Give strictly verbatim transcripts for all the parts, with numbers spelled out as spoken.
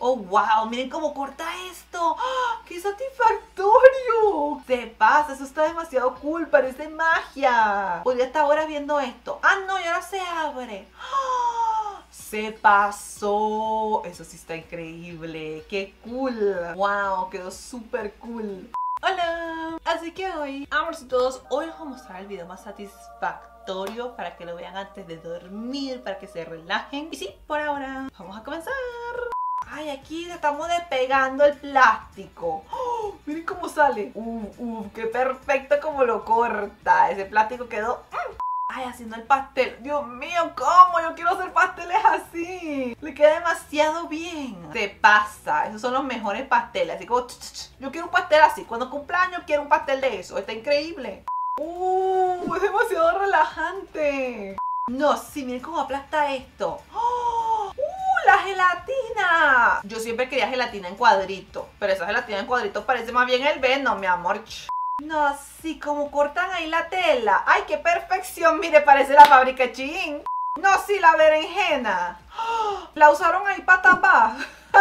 Oh, wow, miren cómo corta esto. ¡Ah! ¡Qué satisfactorio! Se pasa, eso está demasiado cool, parece magia. Podría estar ahora viendo esto. Ah, no, y ahora se abre. ¡Ah! Se pasó. Eso sí está increíble. ¡Qué cool! Wow, quedó súper cool. Hola, así que hoy, amorcitos, hoy les voy a mostrar el video más satisfactorio para que lo vean antes de dormir, para que se relajen. Y sí, por ahora, vamos a comenzar. Ay, aquí estamos despegando el plástico. ¡Oh! Miren cómo sale. Uf, uf, qué perfecto como lo corta. Ese plástico quedó... ¡mm! Ay, haciendo el pastel. Dios mío, ¿cómo? Yo quiero hacer pasteles así. Le queda demasiado bien. Se pasa. Esos son los mejores pasteles. Así como... Yo quiero un pastel así. Cuando cumpleaños quiero un pastel de eso. Está increíble. Uh, es demasiado relajante. No, sí, miren cómo aplasta esto. ¡Oh! ¡Uh, la gelatina! Yo siempre quería gelatina en cuadrito. Pero esa gelatina en cuadrito parece más bien el Venom, mi amor. No, sí, como cortan ahí la tela. ¡Ay, qué perfección! Mire, parece la fábrica Chin. No, sí, la berenjena. ¡Oh! La usaron ahí para tapar.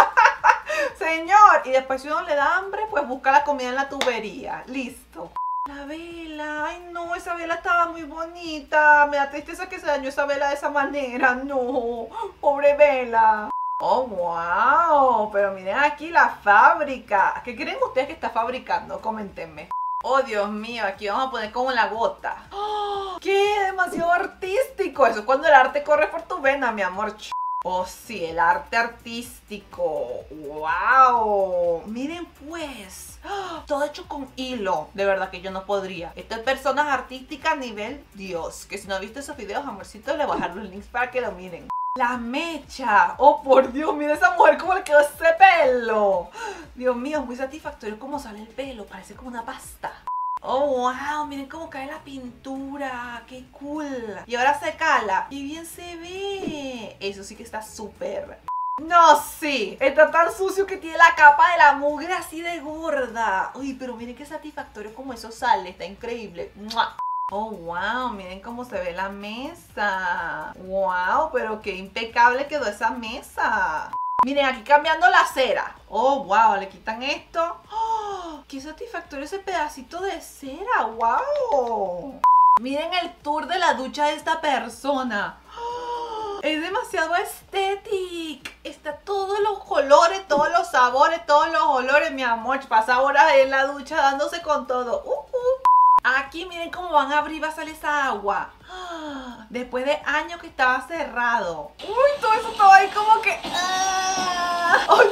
Señor. Y después si uno le da hambre, pues busca la comida en la tubería. Listo. La vela. Ay, no, esa vela estaba muy bonita. Me da tristeza que se dañó esa vela de esa manera. No, pobre vela. Oh, wow. Pero miren aquí la fábrica. ¿Qué creen ustedes que está fabricando? Coméntenme. Oh, Dios mío, aquí vamos a poner como la gota. ¡Oh! ¡Qué demasiado artístico! Eso es cuando el arte corre por tu vena, mi amor. Oh, sí, el arte artístico. ¡Wow! Miren pues. ¡Oh! Todo hecho con hilo. De verdad que yo no podría. Esto es personas artísticas a nivel Dios. Que si no han visto esos videos, amorcitos, les voy a dejar los links para que lo miren. La mecha. Oh, por Dios, mira esa mujer cómo le quedó ese pelo. Dios mío, es muy satisfactorio cómo sale el pelo. Parece como una pasta. Oh, wow, miren cómo cae la pintura. Qué cool. Y ahora se cala. Qué bien se ve. Eso sí que está súper. No, sí. Está tan sucio que tiene la capa de la mugre así de gorda. Uy, pero miren qué satisfactorio como eso sale. Está increíble. ¡Mua! Oh, wow, miren cómo se ve la mesa. Wow, pero qué impecable quedó esa mesa. Miren, aquí cambiando la cera. Oh, wow, le quitan esto. Oh, qué satisfactorio ese pedacito de cera. Wow. Miren el tour de la ducha de esta persona. Oh, es demasiado estético. Está todos los colores, todos los sabores, todos los olores, mi amor. Pasa horas en la ducha dándose con todo. Uh, uh. Aquí miren cómo van a abrir, va a salir esa agua. Después de años que estaba cerrado. Uy, todo eso estaba ahí como que... ¡ah! ¡Oh,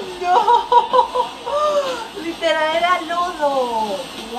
no! Literal era lodo.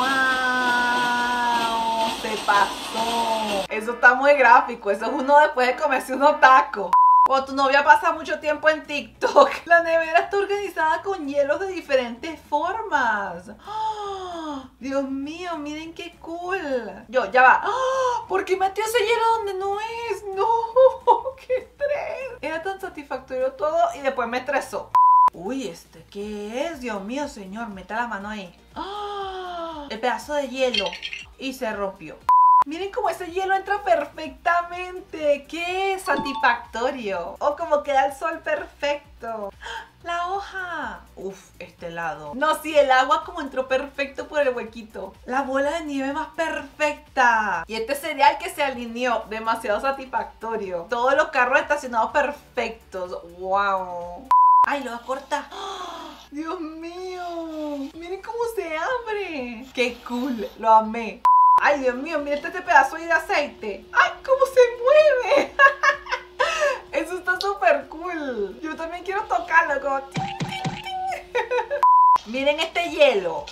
¡Wow! Se pasó. Eso está muy gráfico. Eso es uno después de comerse unos tacos. Cuando tu novia pasa mucho tiempo en TikTok. La nevera está organizada con hielos de diferentes formas. ¡Oh! Dios mío, miren qué cool. Yo, ya va. ¡Oh! ¿Por qué metió ese hielo donde no es? No, qué estrés. Era tan satisfactorio todo y después me estresó. Uy, ¿este qué es? Dios mío, señor, meta la mano ahí. ¡Oh! El pedazo de hielo. Y se rompió. Miren cómo ese hielo entra perfectamente. ¡Qué satisfactorio! O como queda el sol perfecto. La hoja. Uf, este lado. No, sí, el agua como entró perfecto por el huequito. La bola de nieve más perfecta. Y este cereal que se alineó. Demasiado satisfactorio. Todos los carros estacionados perfectos. ¡Wow! ¡Ay, lo va a cortar! ¡Oh! ¡Dios mío! Miren cómo se abre. ¡Qué cool! Lo amé. Ay, Dios mío, mira este pedazo de aceite. ¡Ay, cómo se mueve! Eso está súper cool. Yo también quiero tocarlo como... ting, ting, ting. Miren este hielo.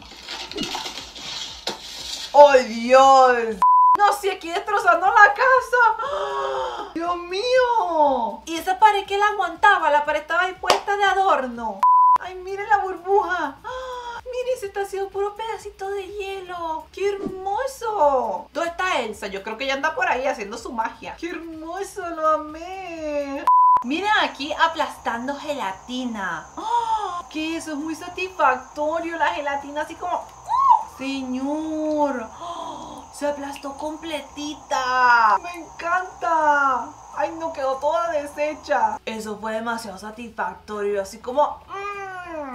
¡Oh, Dios! No, sí, aquí destrozando la casa. ¡Oh, Dios mío! Y esa pared que la aguantaba, la pared estaba ahí puesta de adorno. ¡Ay, miren la burbuja! Miren, se está haciendo puro pedacito de hielo. ¡Qué hermoso! ¿Dónde está Elsa? Yo creo que ella anda por ahí haciendo su magia. ¡Qué hermoso! ¡Lo amé! Miren aquí aplastando gelatina. ¡Oh! ¿Qué? Eso es muy satisfactorio. La gelatina así como... ¡oh! ¡Señor! ¡Oh! Se aplastó completita. ¡Me encanta! ¡Ay, no! Quedó toda deshecha. Eso fue demasiado satisfactorio. Así como...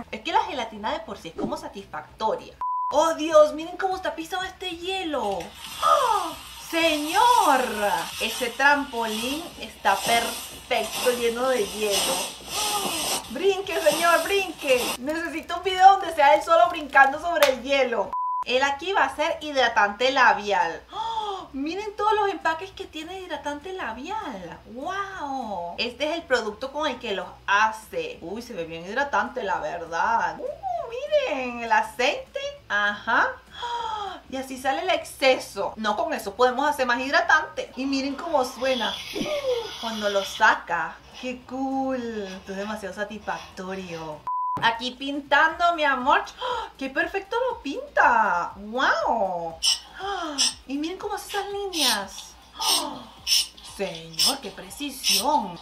Es que la gelatina de por sí es como satisfactoria. ¡Oh, Dios! Miren cómo está pisado este hielo. ¡Oh! ¡Señor! Ese trampolín está perfecto, lleno de hielo. ¡Oh! ¡Brinque, señor! ¡Brinque! Necesito un video donde sea él solo brincando sobre el hielo. Él aquí va a ser hidratante labial. ¡Oh! Miren todos los empaques que tiene hidratante labial. ¡Wow! Este es el producto con el que los hace. Uy, se ve bien hidratante, la verdad. ¡Uh! Miren, el aceite. Ajá. ¡Oh! Y así sale el exceso. No, con eso podemos hacer más hidratante. Y miren cómo suena cuando lo saca. ¡Qué cool! Esto es demasiado satisfactorio. Aquí pintando, mi amor. ¡Oh! ¡Qué perfecto lo pinta! ¡Wow! ¡Oh! Y miren cómo hace esas líneas. ¡Oh! Señor, qué precisión.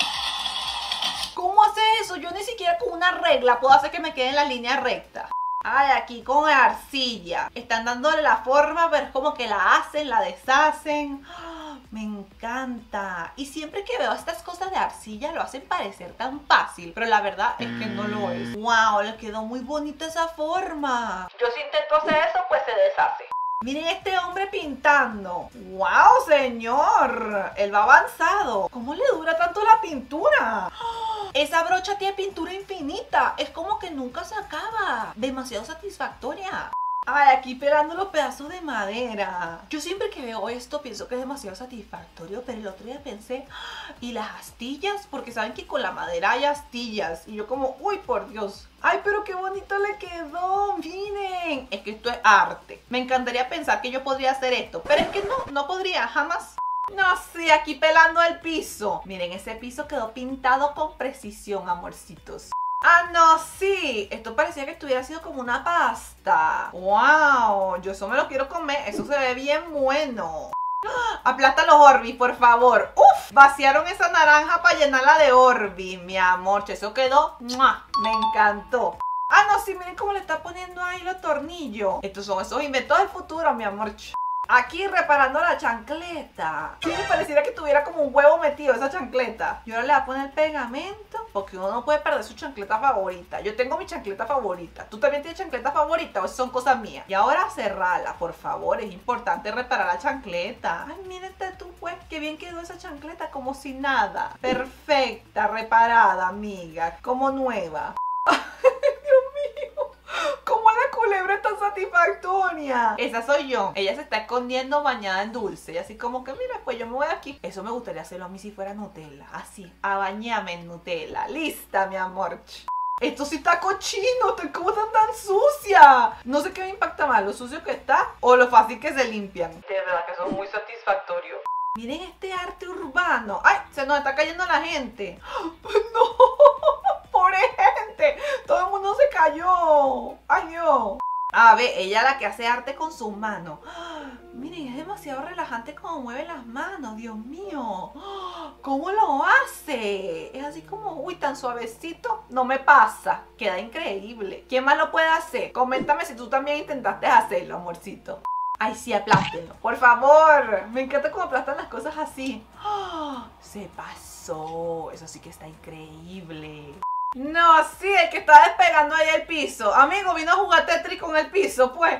¿Cómo hace eso? Yo ni siquiera con una regla puedo hacer que me quede en la línea recta. Ay, aquí con arcilla. Están dándole la forma, pero es como que la hacen, la deshacen. ¡Oh! Me encanta. Y siempre que veo estas cosas de arcilla lo hacen parecer tan fácil, pero la verdad es que no lo es. ¡Wow! Le quedó muy bonita esa forma. Yo si intento hacer eso, pues se deshace. Miren este hombre pintando. ¡Wow, señor! Él va avanzado. ¿Cómo le dura tanto la pintura? ¡Oh! Esa brocha tiene pintura infinita. Es como que nunca se acaba. Demasiado satisfactoria. Ay, aquí pelando los pedazos de madera. Yo siempre que veo esto pienso que es demasiado satisfactorio, pero el otro día pensé, ¿y las astillas? Porque saben que con la madera hay astillas. Y yo como, uy, por Dios. Ay, pero qué bonito le quedó, miren. Es que esto es arte. Me encantaría pensar que yo podría hacer esto, pero es que no, no podría, jamás. No sé, aquí pelando el piso. Miren, ese piso quedó pintado con precisión, amorcitos. Ah, no, sí. Esto parecía que estuviera sido como una pasta. ¡Wow! Yo eso me lo quiero comer. Eso se ve bien bueno. Aplasta los Orbis, por favor. ¡Uf! Vaciaron esa naranja para llenarla de Orbis, mi amor. Eso quedó. ¡Mua! Me encantó. Ah, no, sí, miren cómo le está poniendo ahí los tornillos. Estos son esos inventos del futuro, mi amor. Aquí reparando la chancleta. Sí, me pareciera que tuviera como un huevo metido esa chancleta. Y ahora le va a poner pegamento, porque uno no puede perder su chancleta favorita. Yo tengo mi chancleta favorita. ¿Tú también tienes chancleta favorita o esas son cosas mías? Y ahora cerrala, por favor. Es importante reparar la chancleta. Ay, mírate tú, pues. Qué bien quedó esa chancleta, como si nada. Perfecta, reparada, amiga. Como nueva. Culebra es tan satisfactoria. Esa soy yo. Ella se está escondiendo bañada en dulce. Y así como que, mira, pues yo me voy aquí. Eso me gustaría hacerlo a mí si fuera Nutella. Así, a bañarme en Nutella. Lista, mi amor. Esto sí está cochino. ¿Cómo están tan sucia? No sé qué me impacta más, lo sucio que está o lo fácil que se limpian. De verdad que son muy satisfactorios. Miren este arte urbano. ¡Ay! Se nos está cayendo la gente. ¡No! ¡Pobre gente! Todo el mundo se cayó. ¡Ay, Dios! A ver, ella la que hace arte con sus manos. Miren, es demasiado relajante cómo mueve las manos. Dios mío. ¿Cómo lo hace? Es así como, uy, tan suavecito. No me pasa. Queda increíble. ¿Quién más lo puede hacer? Coméntame si tú también intentaste hacerlo, amorcito. Ay, sí, aplástenlo. Por favor. Me encanta cómo aplastan las cosas así. ¡Oh! Se pasó. Eso sí que está increíble. No, sí, el que está despegando ahí el piso. Amigo, vino a jugar Tetris con el piso, pues.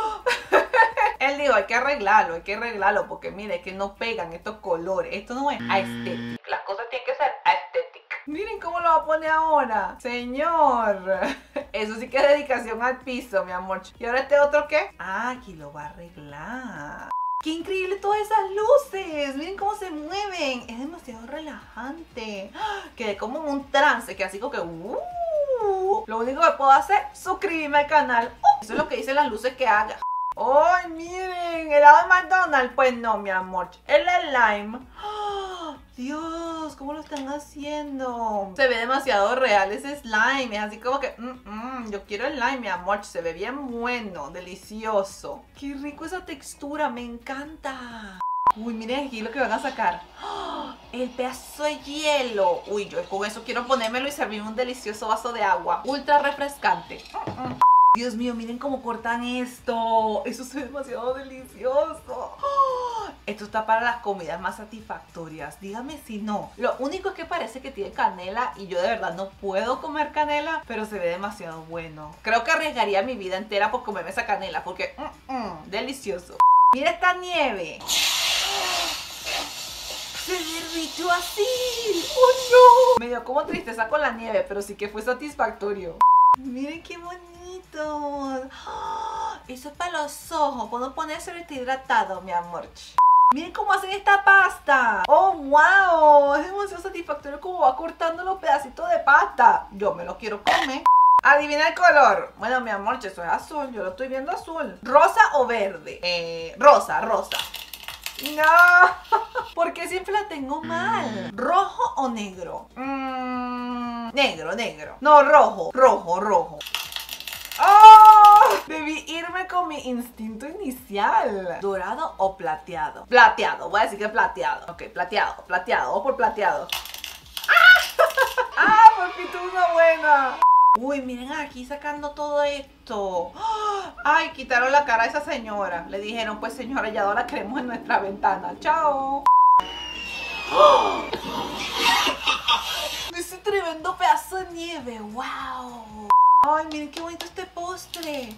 Él dijo, hay que arreglarlo, hay que arreglarlo. Porque mire, es que no pegan estos colores. Esto no es aesthetic. Las cosas tienen que ser aesthetic. Miren cómo lo va a poner ahora. Señor. Eso sí que es dedicación al piso, mi amor. ¿Y ahora este otro qué? Ah, aquí lo va a arreglar. ¡Qué increíble todas esas luces! Miren cómo se mueven. Es demasiado relajante. Quedé como en un trance, que así como que... Uh, lo único que puedo hacer es suscribirme al canal. Uh, eso es lo que dicen las luces que haga. ¡Ay, miren! ¿Helado de McDonald's? Pues no, mi amor. El slime. ¡Oh, Dios! ¿Cómo lo están haciendo? Se ve demasiado real ese slime. Es así como que... Mm, mm, yo quiero el slime, mi amor. Se ve bien bueno, delicioso. ¡Qué rico esa textura! ¡Me encanta! Uy, miren aquí lo que van a sacar. ¡Oh, el pedazo de hielo! Uy, yo con eso quiero ponérmelo y servirme un delicioso vaso de agua. Ultra refrescante. Mm, mm. Dios mío, miren cómo cortan esto. Eso se ve demasiado delicioso. ¡Oh! Esto está para las comidas más satisfactorias. Dígame si no. Lo único es que parece que tiene canela y yo de verdad no puedo comer canela, pero se ve demasiado bueno. Creo que arriesgaría mi vida entera por comerme esa canela porque mm, mm, delicioso. Mira esta nieve. Se derritió así. ¡Oh, no! Me dio como tristeza con la nieve, pero sí que fue satisfactorio. Miren qué bonito. Eso es para los ojos. Puedo ponérselo y está hidratado, mi amor. Miren cómo hacen esta pasta. ¡Oh, wow! Es demasiado satisfactorio como va cortando los pedacitos de pasta. Yo me lo quiero comer. Adivina el color. Bueno, mi amor, eso es azul. Yo lo estoy viendo azul. ¿Rosa o verde? Eh, rosa, rosa. No, porque siempre la tengo mal. ¿Rojo o negro? Mm, negro, negro. No, rojo, rojo, rojo. ¡Oh! Debí irme con mi instinto inicial. ¿Dorado o plateado? Plateado, voy a decir que plateado. Ok, plateado, plateado, vamos por plateado. ¡Ah! ¡Ah! Por fin tuve una buena. Uy, miren aquí sacando todo esto. Ay, quitaron la cara a esa señora. Le dijeron, pues señora, ya no la queremos en nuestra ventana. Chao. Ese tremendo pedazo de nieve. Wow. Ay, miren qué bonito este postre.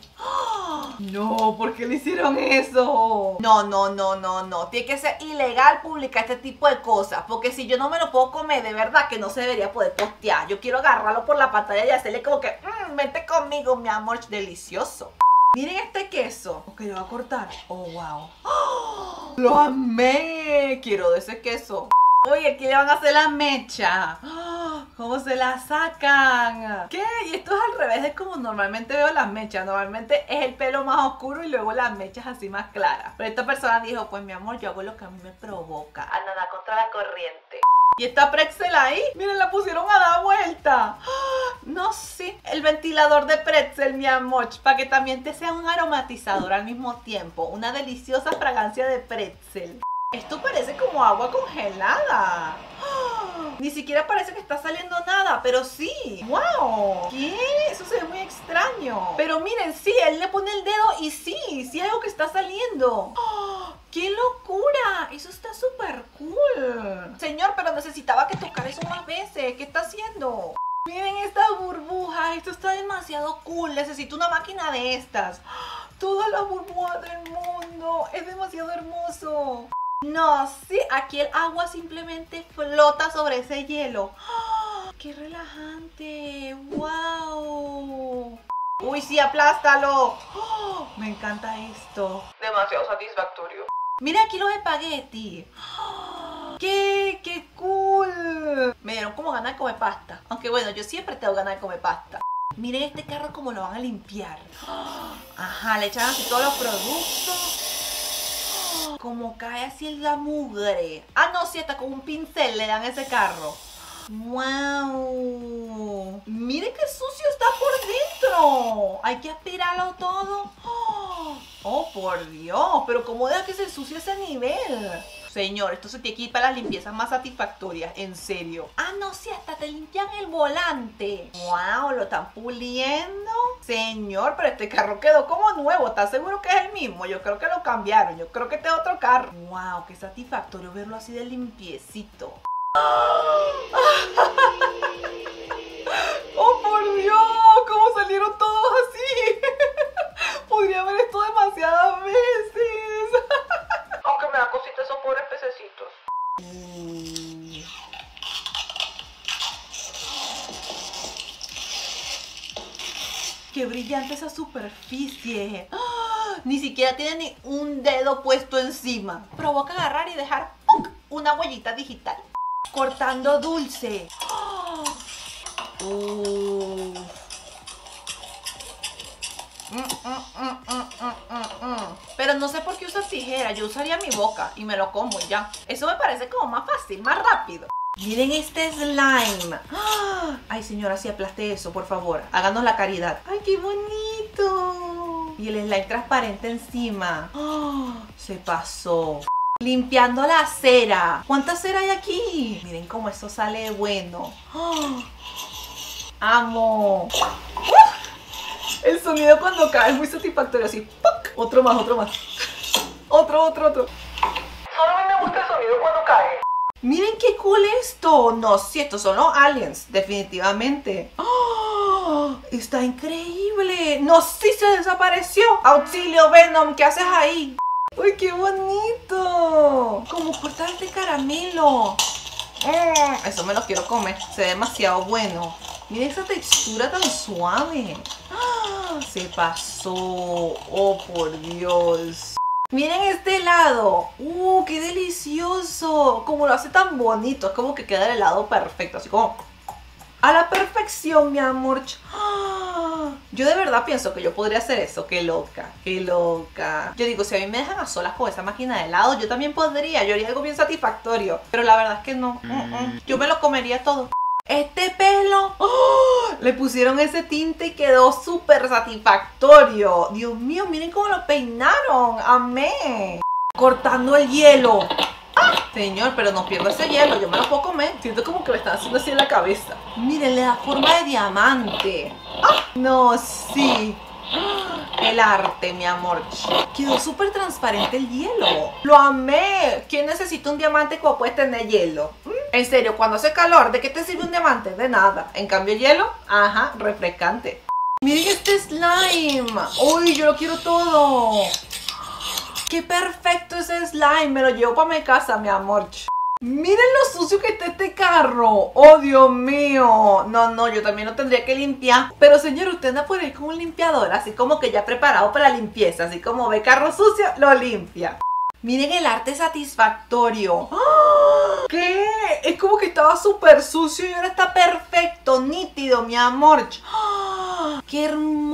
No, ¿por qué le hicieron eso? No, no, no, no, no. Tiene que ser ilegal publicar este tipo de cosas. Porque si yo no me lo puedo comer, de verdad que no se debería poder postear. Yo quiero agarrarlo por la pantalla y hacerle como que, mmm, vente conmigo, mi amor, delicioso. Miren este queso. Ok, lo voy a cortar. Oh, wow. ¡Oh! Lo amé. Quiero de ese queso. Oye, aquí le van a hacer la mecha. ¿Cómo se la sacan? ¿Qué? Y esto es al revés de como normalmente veo las mechas. Normalmente es el pelo más oscuro y luego las mechas así más claras. Pero esta persona dijo, pues mi amor, yo hago lo que a mí me provoca. A nada contra la corriente. Y esta pretzel ahí, miren, la pusieron a dar vuelta. No, sí, el ventilador de pretzel, mi amor, para que también te sea un aromatizador al mismo tiempo. Una deliciosa fragancia de pretzel. Esto parece como agua congelada. Ni siquiera parece que está saliendo nada, pero sí. ¡Wow! ¿Qué? Eso se ve muy extraño. Pero miren, sí, él le pone el dedo y sí, sí hay algo que está saliendo. ¡Qué locura! Eso está súper cool. Señor, pero necesitaba que tocara eso más veces. ¿Qué está haciendo? Miren estas burbujas. Esto está demasiado cool. Necesito una máquina de estas. Todas las burbujas del mundo. Es demasiado hermoso. No, sí, aquí el agua simplemente flota sobre ese hielo. ¡Oh, ¡qué relajante! ¡Wow! ¡Uy, sí, aplástalo! ¡Oh, me encanta esto! Demasiado satisfactorio. Mira aquí los espaguetis. ¡Oh, ¡qué, qué cool! Me dieron como ganas de comer pasta. Aunque bueno, yo siempre tengo ganas de comer pasta. Miren este carro como lo van a limpiar. Ajá, le echan así todos los productos. Como cae así en la mugre. Ah, no, sí, hasta con un pincel le dan ese carro. ¡Wow! ¡Miren qué sucio está por dentro! Hay que aspirarlo todo. ¡Oh, por Dios! Pero ¿cómo deja que se ensucie ese nivel? Señor, esto se tiene que ir para las limpiezas más satisfactorias, en serio. Ah, no, sí, hasta te limpian el volante. ¡Wow! ¿Lo están puliendo? Señor, pero este carro quedó como nuevo. ¿Estás seguro que es el mismo? Yo creo que lo cambiaron. Yo creo que este es otro carro. ¡Wow! Qué satisfactorio verlo así de limpiecito. ¡Oh, por Dios! ¿Cómo salieron todos así? Podría ver esto demasiadas veces. Aunque me da cosita esos pobres pececitos. Mm. ¡Qué brillante esa superficie! ¡Oh! Ni siquiera tiene ni un dedo puesto encima. Provoca agarrar y dejar ¡pum! Una huellita digital. Cortando dulce. ¡Oh! Uh. Mm, mm, mm, mm, mm, mm. Pero no sé por qué usa tijera. Yo usaría mi boca y me lo como y ya. Eso me parece como más fácil, más rápido. Miren este slime. Ay, señora, sí, aplaste eso, por favor. Háganos la caridad. Ay, qué bonito. Y el slime transparente encima. Se pasó. Limpiando la cera. ¿Cuánta cera hay aquí? Miren cómo eso sale bueno. Amo. El sonido cuando cae es muy satisfactorio. Así, ¡puc! Otro más, otro más. Otro, otro, otro. sonido cuando cae. Miren qué cool esto. No, sí, estos son los aliens, definitivamente. ¡Oh! Está increíble. No, sí se desapareció. Auxilio, Venom, ¿qué haces ahí? ¡Uy, qué bonito! Como cortar de caramelo. Mm, eso me lo quiero comer. Se ve demasiado bueno. Miren esa textura tan suave. ¡Ah! Se pasó. Oh, por Dios. Miren este helado. ¡Uh, qué delicioso! Como lo hace tan bonito. Es como que queda el helado perfecto. Así como a la perfección, mi amor. ¡Ah! Yo de verdad pienso que yo podría hacer eso. ¡Qué loca! ¡Qué loca! Yo digo, si a mí me dejan a solas con esa máquina de helado, yo también podría. Yo haría algo bien satisfactorio. Pero la verdad es que no. Uh -uh. Yo me lo comería todo. Este pelo, ¡oh! Le pusieron ese tinte y quedó súper satisfactorio. Dios mío, miren cómo lo peinaron. Amé. Cortando el hielo. ¡Ah! Señor, pero no pierdo ese hielo, yo me lo puedo comer. Siento como que me están haciendo así en la cabeza. Miren, le da forma de diamante. ¡Ah! No, sí. El arte, mi amor. Quedó súper transparente el hielo. Lo amé. ¿Quién necesita un diamante cuando puedes tener hielo? En serio, cuando hace calor, ¿de qué te sirve un diamante? De nada. En cambio, hielo, ajá, refrescante. Miren este slime. Uy, yo lo quiero todo. Qué perfecto ese slime. Me lo llevo para mi casa, mi amor. Miren lo sucio que está este carro. Oh, Dios mío. No, no, yo también lo tendría que limpiar. Pero señor, usted anda por ahí con un limpiador, así como que ya preparado para la limpieza. Así como ve carro sucio, lo limpia. Miren el arte satisfactorio. ¿Qué? Es como que estaba súper sucio y ahora está perfecto, nítido, mi amor. ¡Qué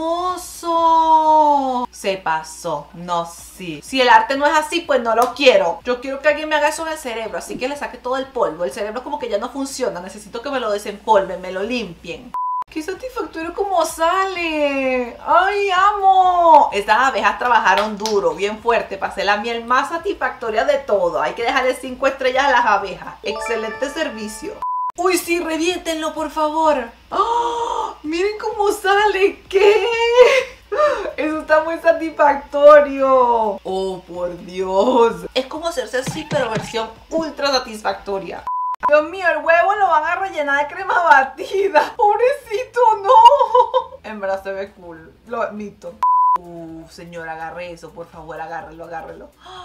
hermoso! Se pasó. No, sí. Si el arte no es así, pues no lo quiero. Yo quiero que alguien me haga eso en el cerebro, así que le saque todo el polvo. El cerebro como que ya no funciona. Necesito que me lo desempolven, me lo limpien. ¡Qué satisfactorio como sale! ¡Ay, amo! Estas abejas trabajaron duro, bien fuerte, para hacer la miel más satisfactoria de todo. Hay que dejarle cinco estrellas a las abejas. Excelente servicio. ¡Uy, sí! ¡Reviéntenlo, por favor! ¡Oh! ¡Miren cómo sale! ¿Qué? Eso está muy satisfactorio. ¡Oh, por Dios! Es como hacerse así, pero versión ultra satisfactoria. Dios mío, el huevo lo van a rellenar de crema batida. Pobrecito, no. En verdad se ve cool, lo admito. Uh, señor, agarre eso, por favor, agárrelo, agárrelo.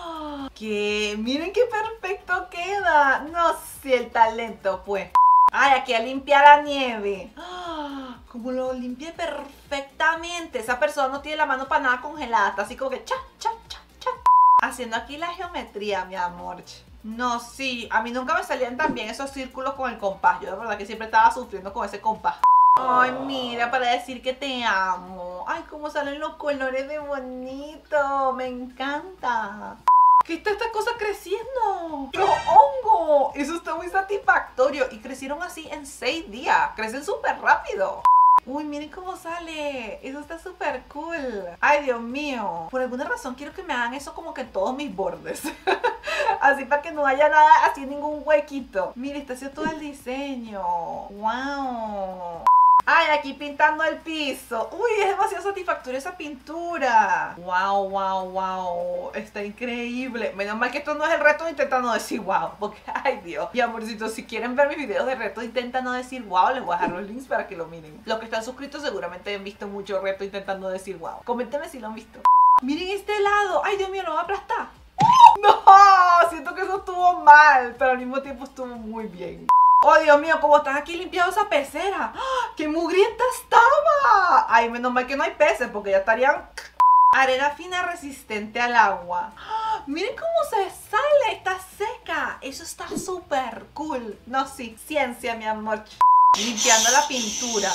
Que miren qué perfecto queda. No sé, el talento, pues. Ay, aquí a limpiar la nieve. Como lo limpié perfectamente. Esa persona no tiene la mano para nada congelada. Está así como que cha, cha, cha, cha. Haciendo aquí la geometría, mi amor. No, sí, a mí nunca me salían tan bien esos círculos con el compás. Yo de verdad que siempre estaba sufriendo con ese compás. Ay, mira, para decir que te amo. Ay, cómo salen los colores de bonito. Me encanta. ¿Qué está esta cosa creciendo? ¡Los hongos! Eso está muy satisfactorio. Y crecieron así en seis días. Crecen súper rápido. Uy, miren cómo sale. Eso está súper cool. Ay, Dios mío. Por alguna razón quiero que me hagan eso como que en todos mis bordes. Así para que no haya nada, así ningún huequito. Mira, está haciendo todo el diseño. Wow. Ay, aquí pintando el piso. Uy, es demasiado satisfactoria esa pintura. Wow, wow, wow. Está increíble. Menos mal que esto no es el reto de intentar no decir wow. Porque, ay Dios. Y amorcitos, si quieren ver mis videos de reto intenta no decir wow, les voy a dejar los links para que lo miren. Los que están suscritos seguramente han visto mucho reto intentando decir wow. Coméntenme si lo han visto. Miren este helado. Ay, Dios mío, lo va a aplastar. No, siento que eso estuvo mal, pero al mismo tiempo estuvo muy bien. Oh, Dios mío, cómo están aquí limpiando esa pecera. ¡Qué mugrienta estaba! Ay, menos mal que no hay peces porque ya estarían... Arena fina resistente al agua. Miren cómo se sale, está seca. Eso está súper cool. No, sí, ciencia, mi amor. Limpiando la pintura.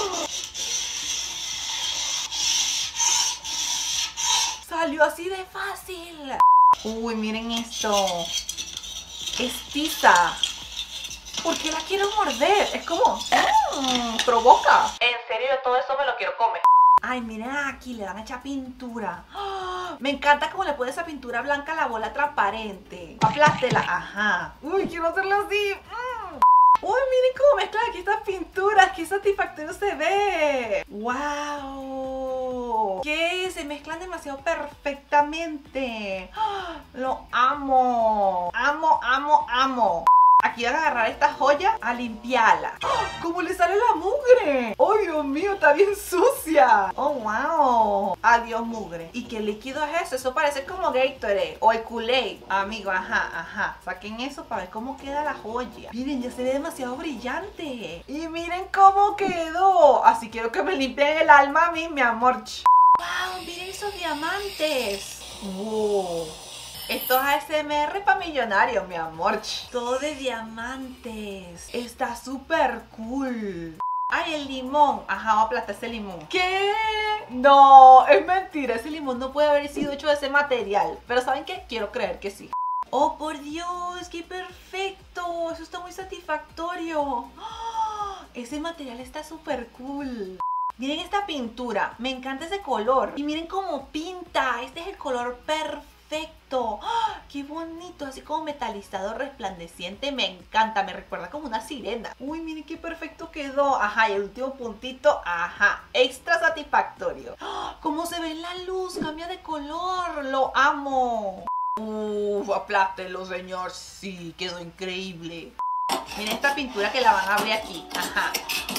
Salió así de fácil. Uy, miren esto. Es tiza. ¿Por qué la quiero morder? Es como... Mmm, provoca. En serio, yo todo eso me lo quiero comer. Ay, miren aquí, le dan hecha pintura. ¡Oh! Me encanta cómo le pone esa pintura blanca a la bola transparente. Aplástela. Ajá. Uy, quiero hacerlo así. Mm. Uy, miren cómo mezclan aquí estas pinturas. Qué satisfactorio se ve. ¡Wow! ¿Qué? Se mezcla mezclan demasiado perfectamente. Lo amo. Amo, amo, amo. Aquí van a agarrar esta joya a limpiarla. ¿Cómo le sale la mugre? ¡Oh, Dios mío! Está bien sucia. ¡Oh, wow! Adiós, mugre. ¿Y qué líquido es eso? Eso parece como Gatorade o el Kool-Aid. Amigo, ajá, ajá. Saquen eso para ver cómo queda la joya. Miren, ya se ve demasiado brillante. Y miren cómo quedó. Así quiero que me limpien el alma a mí, mi amor. ¡Wow! Miren esos diamantes. ¡Wow! Esto es A S M R para millonarios, mi amor. Todo de diamantes. Está súper cool. Ay, el limón. Ajá, vamos a aplastar ese limón. ¿Qué? No, es mentira. Ese limón no puede haber sido hecho de ese material. Pero ¿saben qué? Quiero creer que sí. Oh, por Dios, qué perfecto. Eso está muy satisfactorio. ¡Oh! Ese material está súper cool. Miren esta pintura. Me encanta ese color. Y miren cómo pinta. Este es el color perfecto. Perfecto. ¡Oh, qué bonito! Así como metalizado, resplandeciente. Me encanta, me recuerda como una sirena. Uy, miren qué perfecto quedó. Ajá, y el último puntito. Ajá, extra satisfactorio. ¡Oh, cómo se ve la luz! Cambia de color. Lo amo. Uf, aplástelo, señor. Sí, quedó increíble. Miren esta pintura que la van a abrir aquí. Ajá.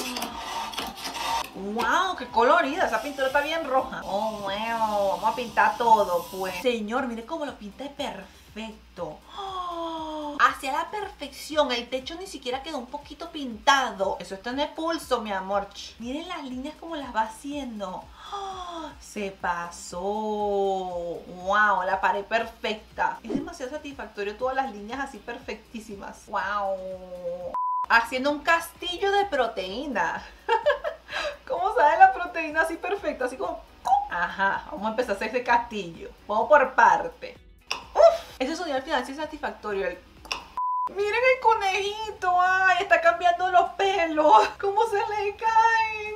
¡Wow! ¡Qué colorida! Esa pintura está bien roja. ¡Oh, wow! Vamos a pintar todo, pues. Señor, mire cómo lo pinta perfecto. ¡Oh! Hacia la perfección. El techo ni siquiera quedó un poquito pintado. Eso está en el pulso, mi amor. Miren las líneas como las va haciendo. ¡Oh! Se pasó. ¡Wow! La pared perfecta. Es demasiado satisfactorio todas las líneas así perfectísimas. ¡Wow! Haciendo un castillo de proteína. ¿Cómo sale la proteína así perfecta? Así como... Ajá, vamos a empezar a hacer ese castillo. Vamos por parte. Uf, ese sonido al final sí es satisfactorio. El... Miren el conejito. Ay, está cambiando los pelos. ¿Cómo se le caen?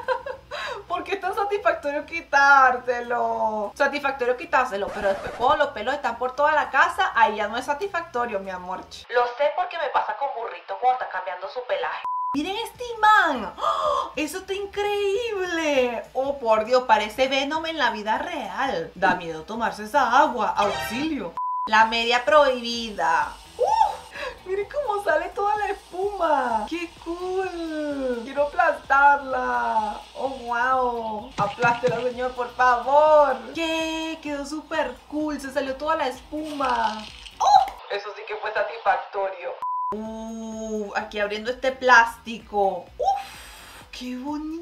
Porque es tan satisfactorio quitárselo. Satisfactorio quitárselo, pero después cuando los pelos están por toda la casa, ahí ya no es satisfactorio, mi amor. Lo sé porque me pasa con burritos cuando está cambiando su pelaje. ¡Miren este imán! ¡Oh! ¡Eso está increíble! ¡Oh, por Dios! Parece Venom en la vida real. Da miedo tomarse esa agua. ¡Auxilio! La media prohibida. ¡Uh! ¡Miren cómo sale toda la espuma! ¡Qué cool! ¡Quiero aplastarla! ¡Oh, wow! ¡Aplástela, señor, por favor! ¿Qué? Quedó súper cool. Se salió toda la espuma. ¡Oh! Eso sí que fue satisfactorio. Uh, aquí abriendo este plástico. ¡Uf! ¡Qué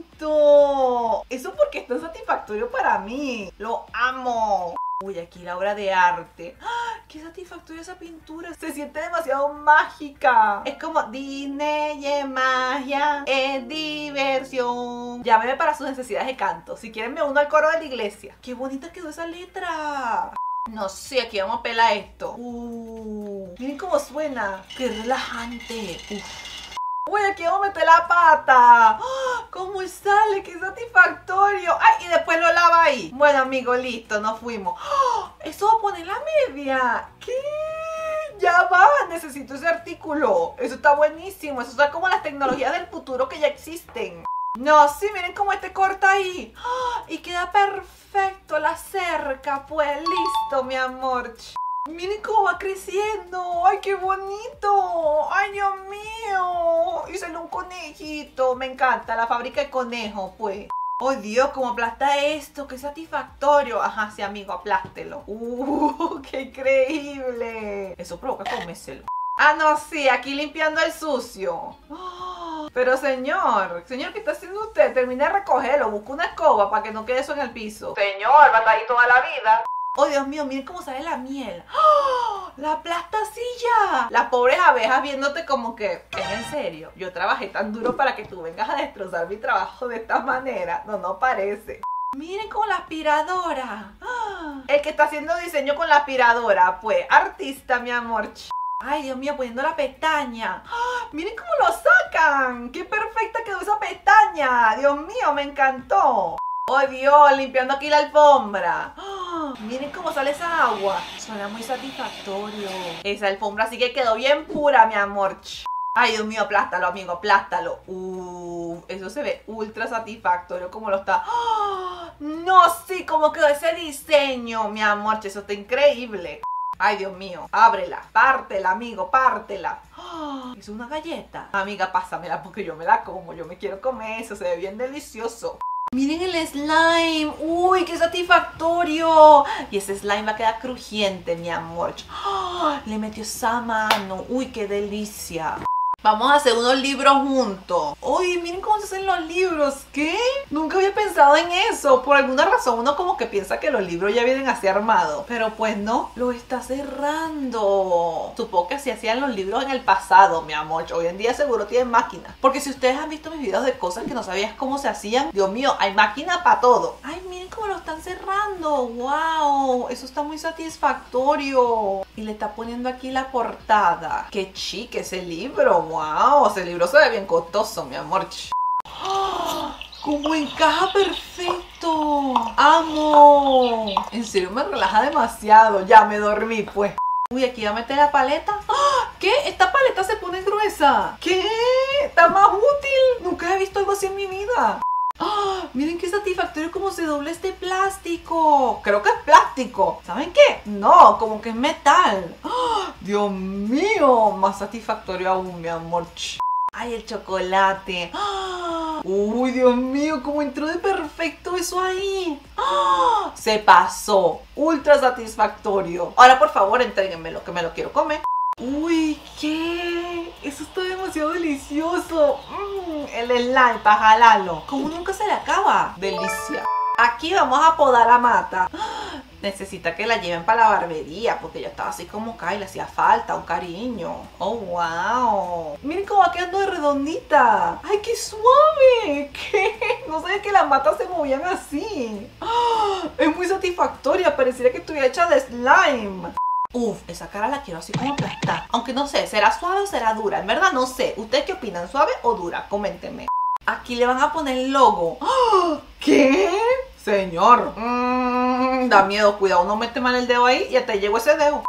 bonito! Eso porque es tan satisfactorio para mí. Lo amo. Uy, aquí la obra de arte. ¡Ah! ¡Qué satisfactoria esa pintura! Se siente demasiado mágica. Es como Disney es magia, es diversión. Llámeme para sus necesidades de canto. Si quieren me uno al coro de la iglesia. ¡Qué bonita quedó esa letra! No sé, aquí vamos a pelar esto. Uh, miren cómo suena. ¡Qué relajante! Uf. Uy, aquí vamos a meter la pata. ¡Oh! ¿Cómo sale? ¡Qué satisfactorio! ¡Ay! Y después lo lava ahí. Bueno, amigo, listo, nos fuimos. ¡Oh! Eso va a poner la media. ¿Qué? Ya va, necesito ese artículo. Eso está buenísimo. Eso está como las tecnologías del futuro que ya existen. No, sí, miren cómo este corta ahí. ¡Oh! Y queda perfecto la cerca. Pues listo, mi amor. Miren cómo va creciendo. ¡Ay, qué bonito! ¡Ay, Dios mío! Y sale un conejito. Me encanta la fábrica de conejos, pues. ¡Oh, Dios! ¿Cómo aplasta esto? ¡Qué satisfactorio! Ajá, sí, amigo, aplástelo. ¡Uh! ¡Qué increíble! Eso provoca comérselo. Ah, no, sí, aquí limpiando el sucio. Oh, pero señor, señor, ¿qué está haciendo usted? Termine de recogerlo, busca una escoba para que no quede eso en el piso. Señor, va a estar ahí toda la vida. Oh, Dios mío, miren cómo sale la miel. ¡Oh! ¡La aplastacilla! Las pobres abejas viéndote como que, ¿es en serio? Yo trabajé tan duro para que tú vengas a destrozar mi trabajo de esta manera. No, no parece. Miren con la aspiradora. ¡Oh! El que está haciendo diseño con la aspiradora, pues, artista, mi amor. Ay, Dios mío, poniendo la pestaña. ¡Oh! Miren cómo lo sacan. ¡Qué perfecta quedó esa pestaña! Dios mío, me encantó. ¡Oh, Dios! Limpiando aquí la alfombra. ¡Oh! Miren cómo sale esa agua. Suena muy satisfactorio. Esa alfombra sí que quedó bien pura, mi amor. Ay, Dios mío, aplástalo, amigo, aplástalo. Uh, eso se ve ultra satisfactorio como lo está. ¡Oh! No, sí, como quedó ese diseño, mi amor, eso está increíble. Ay, Dios mío, ábrela, pártela, amigo, pártela. ¡Oh! Es una galleta. Amiga, pásamela porque yo me la como, yo me quiero comer eso, se ve bien delicioso. Miren el slime, uy, qué satisfactorio. Y ese slime va a quedar crujiente, mi amor. ¡Oh! Le metió esa mano, uy, qué delicia. Vamos a hacer unos libros juntos. Uy, miren cómo se hacen los libros. ¿Qué? Nunca había pensado en eso. Por alguna razón uno como que piensa que los libros ya vienen así armados. Pero pues no, lo está cerrando. Supongo que así hacían los libros en el pasado, mi amor. Hoy en día seguro tienen máquinas. Porque si ustedes han visto mis videos de cosas que no sabías cómo se hacían, Dios mío, hay máquina para todo. Ay, miren cómo lo están cerrando. Wow, eso está muy satisfactorio. Y le está poniendo aquí la portada. Qué chique ese libro. Wow, ese libro se ve bien costoso, mi amor. ¡Oh! ¡Cómo encaja perfecto! ¡Amo! En serio me relaja demasiado. Ya me dormí, pues. Uy, aquí va a meter la paleta. ¡Oh! ¿Qué? Esta paleta se pone gruesa. ¿Qué? Está más útil. Nunca he visto algo así en mi vida. ¡Oh! Miren qué satisfactorio cómo se dobla este plástico. Creo que es plástico. ¿Saben qué? No, como que es metal. ¡Oh! Dios mío, más satisfactorio aún, mi amor. Ay, el chocolate. ¡Oh! Uy, Dios mío, cómo entró de perfecto eso ahí. ¡Oh! Se pasó. Ultra satisfactorio. Ahora, por favor, entréguenmelo, que me lo quiero comer. Uy, ¿qué? Eso está demasiado delicioso. Mm, el slime para jalarlo. Como nunca se le acaba. Delicia. Aquí vamos a podar la mata. Necesita que la lleven para la barbería porque ya estaba así como acá y le hacía falta un cariño. Oh, wow. Miren cómo va quedando de redondita. Ay, qué suave. ¿Qué? No sabía que las matas se movían así. Es muy satisfactoria. Pareciera que estuviera hecha de slime. Uf, esa cara la quiero así como aplastar. Aunque no sé, ¿será suave o será dura? En verdad no sé. ¿Ustedes qué opinan? ¿Suave o dura? Coméntenme. Aquí le van a poner el logo. ¿Qué? Señor. Mmm, da miedo. Cuidado, no mete mal el dedo ahí y hasta llegó ese dedo.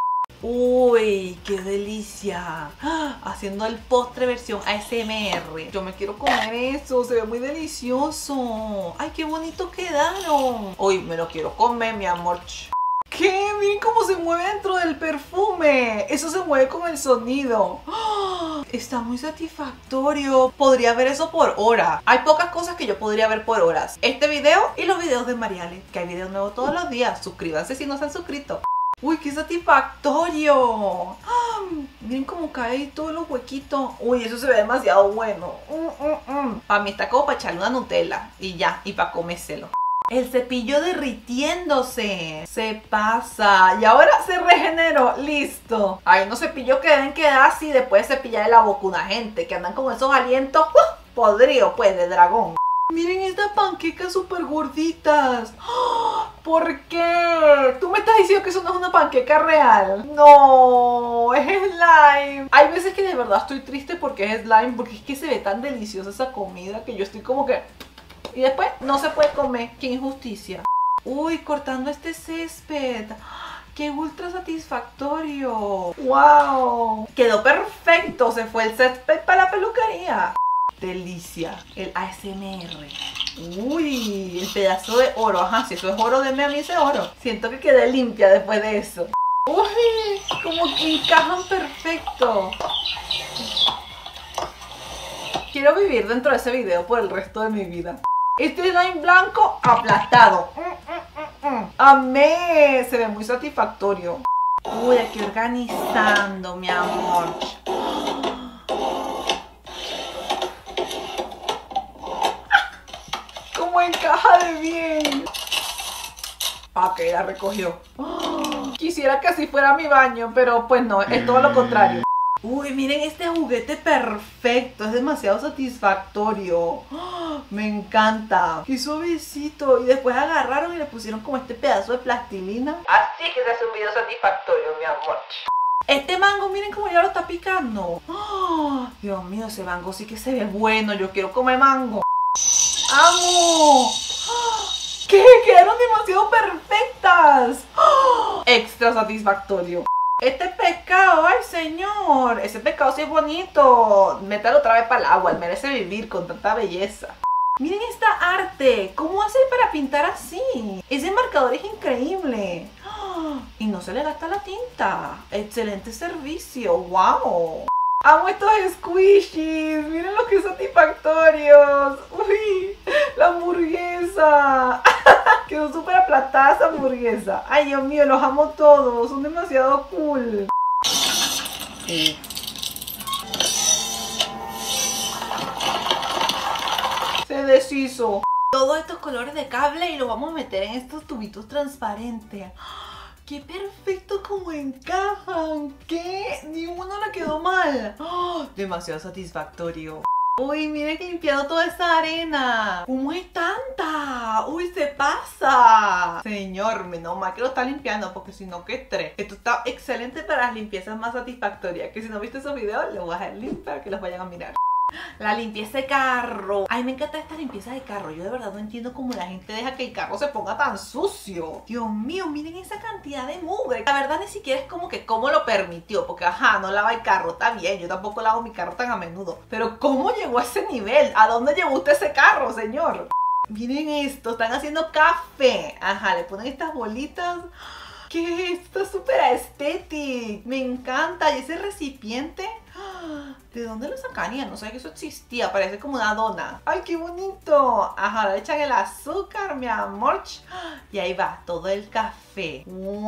Uy, qué delicia. Haciendo el postre versión A S M R. Yo me quiero comer eso. Se ve muy delicioso. Ay, qué bonito quedaron. Uy, me lo quiero comer, mi amor. ¿Qué? Miren cómo se mueve dentro del perfume. Eso se mueve con el sonido. ¡Oh! Está muy satisfactorio. Podría ver eso por hora. Hay pocas cosas que yo podría ver por horas. Este video y los videos de Mariale, que hay videos nuevos todos los días. Suscríbanse si no se han suscrito. Uy, qué satisfactorio. ¡Oh! Miren cómo cae ahí todos los huequitos. Uy, eso se ve demasiado bueno. Mm, mm, mm. Para mí está como para echarle una Nutella. Y ya, y para comérselo. El cepillo derritiéndose. Se pasa. Y ahora se regeneró. Listo. Hay unos cepillos que deben quedar así después de cepillar la boca una gente. Que andan con esos alientos ¡uh! Podridos, pues, de dragón. Miren estas panquecas súper gorditas. ¡Oh! ¿Por qué? ¿Tú me estás diciendo que eso no es una panqueca real? No, es slime. Hay veces que de verdad estoy triste porque es slime. Porque es que se ve tan deliciosa esa comida que yo estoy como que... Y después no se puede comer. ¡Qué injusticia! Uy, cortando este césped. ¡Qué ultra satisfactorio! ¡Wow! Quedó perfecto. Se fue el césped para la peluquería. Delicia. El A S M R. Uy, el pedazo de oro. Ajá, si eso es oro, denme a mí ese oro. Siento que quedé limpia después de eso. Uy, como que encajan perfecto. Quiero vivir dentro de ese video por el resto de mi vida. Este slime blanco aplastado. Mm, mm, mm, mm. ¡Amé! Se ve muy satisfactorio. Uy, aquí organizando, mi amor. ¡Cómo encaja de bien! Ok, la recogió. Quisiera que así fuera mi baño, pero pues no, es todo lo contrario. Uy, miren este juguete perfecto, es demasiado satisfactorio. ¡Oh! Me encanta. Qué suavecito. Y después agarraron y le pusieron como este pedazo de plastilina. Así que se hace un video satisfactorio, mi amor. Este mango, miren cómo ya lo está picando. ¡Oh! Dios mío, ese mango sí que se ve bueno. Yo quiero comer mango. ¡Amo! ¡Oh! ¿Qué? Quedaron demasiado perfectas. ¡Oh! Extra satisfactorio. Este pescado, ay señor, ese pescado sí es bonito. Métalo otra vez para el agua, él merece vivir con tanta belleza. Miren esta arte, ¿cómo hace para pintar así? Ese marcador es increíble. Y no se le gasta la tinta. Excelente servicio, wow. Amo estos squishies, miren los que satisfactorios. Uy, la hamburguesa. Quedó súper aplastada esa hamburguesa. Ay, Dios mío, los amo todos, son demasiado cool. Sí. Se deshizo. Todos estos colores de cable y los vamos a meter en estos tubitos transparentes. ¡Qué perfecto como encajan! ¿Qué? Ni uno le quedó mal. ¡Oh! Demasiado satisfactorio. Uy, miren que he limpiado toda esa arena. ¿Cómo es tanta? Uy, se pasa. Señor, menos mal que lo está limpiando, porque si no, qué estrés. Esto está excelente para las limpiezas más satisfactorias. Que si no viste esos videos, les voy a dejar el link para que los vayan a mirar. La limpieza de carro. Ay, me encanta esta limpieza de carro. Yo de verdad no entiendo cómo la gente deja que el carro se ponga tan sucio. Dios mío, miren esa cantidad de mugre. La verdad ni siquiera es como que cómo lo permitió. Porque ajá, no lava el carro, está bien. Yo tampoco lavo mi carro tan a menudo. Pero ¿cómo llegó a ese nivel? ¿A dónde llevó usted ese carro, señor? Miren esto, están haciendo café. Ajá, le ponen estas bolitas. ¿Qué es esto? Es súper estético. Me encanta. ¿Y ese recipiente? ¿De dónde lo sacarían? No sabía que eso existía. Parece como una dona. ¡Ay, qué bonito! Ajá, le echan el azúcar, mi amor. Y ahí va, todo el café.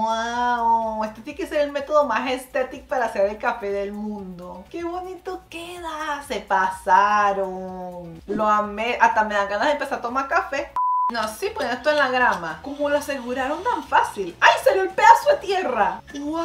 ¡Wow! Este tiene que ser el método más estético para hacer el café del mundo. ¡Qué bonito queda! Se pasaron. Lo amé. Hasta me dan ganas de empezar a tomar café. No, sí, ponen esto en la grama. ¿Cómo lo aseguraron tan fácil? ¡Ay, salió el pedazo de tierra!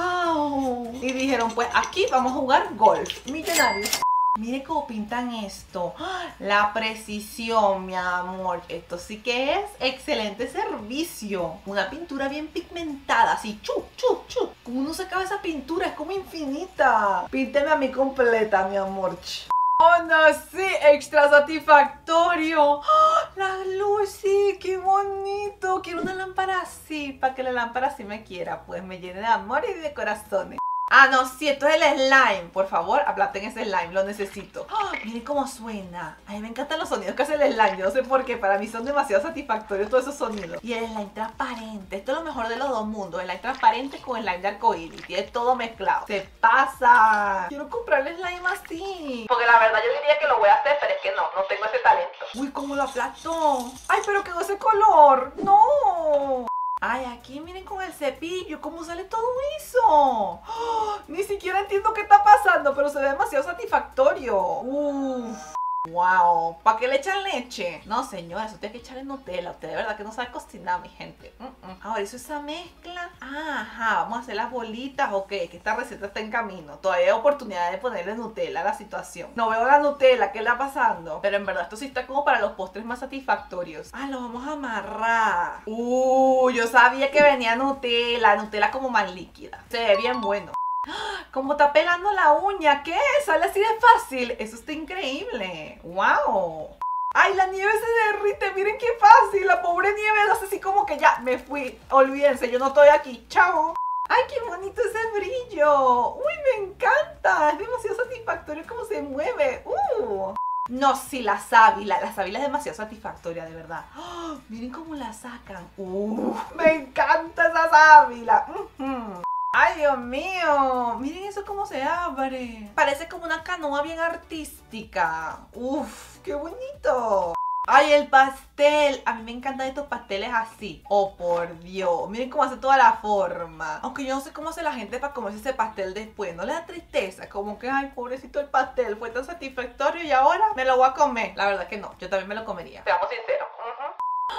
¡Wow! Y dijeron, pues aquí vamos a jugar golf. Millonarios. Miren cómo pintan esto. La precisión, mi amor. Esto sí que es excelente servicio. Una pintura bien pigmentada, así, chu, chu, chu. ¿Cómo no se acaba esa pintura? Es como infinita. Pínteme a mí completa, mi amor. ¡Oh, no! ¡Sí! ¡Extra satisfactorio! ¡Oh, la luz! ¡Sí! ¡Qué bonito! Quiero una lámpara así, para que la lámpara así me quiera, pues me llene de amor y de corazones. Ah, no, sí, esto es el slime. Por favor, aplasten ese slime, lo necesito. ¡Oh, miren cómo suena! A mí me encantan los sonidos que hace el slime. Yo no sé por qué, para mí son demasiado satisfactorios todos esos sonidos. Y el slime transparente, esto es lo mejor de los dos mundos. El slime transparente con el slime de arcoíris. Tiene todo mezclado. ¡Se pasa! Quiero comprar el slime así. Porque la verdad yo diría que lo voy a hacer, pero es que no, no tengo ese talento. ¡Uy, cómo lo aplastó! ¡Ay, pero quedó ese color! ¡No! Ay, aquí miren con el cepillo cómo sale todo eso. ¡Oh! Ni siquiera entiendo qué está pasando, pero se ve demasiado satisfactorio. Uf. Wow, ¿para qué le echan leche? No, señora, eso tiene que echarle Nutella. Usted de verdad que no sabe cocinar, mi gente. Mm -mm. Ahora hizo esa mezcla. Ajá, vamos a hacer las bolitas. Ok, que esta receta está en camino. Todavía hay oportunidad de ponerle Nutella a la situación. No veo la Nutella, ¿qué le está pasando? Pero en verdad esto sí está como para los postres más satisfactorios. Ah, lo vamos a amarrar. Uh, yo sabía que venía Nutella. Nutella como más líquida. Se ve bien bueno. Como está pelando la uña, ¿qué? Sale así de fácil. Eso está increíble. ¡Wow! ¡Ay, la nieve se derrite! Miren qué fácil. La pobre nieve hace así como que ya me fui. Olvídense, yo no estoy aquí. ¡Chao! ¡Ay, qué bonito ese brillo! ¡Uy, me encanta! Es demasiado satisfactorio cómo se mueve. ¡Uh! No, sí, la sábila. La sábila es demasiado satisfactoria, de verdad. ¡Oh! Miren cómo la sacan. ¡Uh! ¡Me encanta esa sábila! Uh-huh. ¡Ay, Dios mío! Miren eso cómo se abre. Parece como una canoa bien artística. ¡Uf! ¡Qué bonito! ¡Ay, el pastel! A mí me encantan estos pasteles así. ¡Oh, por Dios! Miren cómo hace toda la forma. Aunque yo no sé cómo hace la gente para comerse ese pastel después. ¿No le da tristeza? Como que, ay, pobrecito el pastel. Fue tan satisfactorio y ahora me lo voy a comer. La verdad que no. Yo también me lo comería. Seamos sinceros. Uh-huh.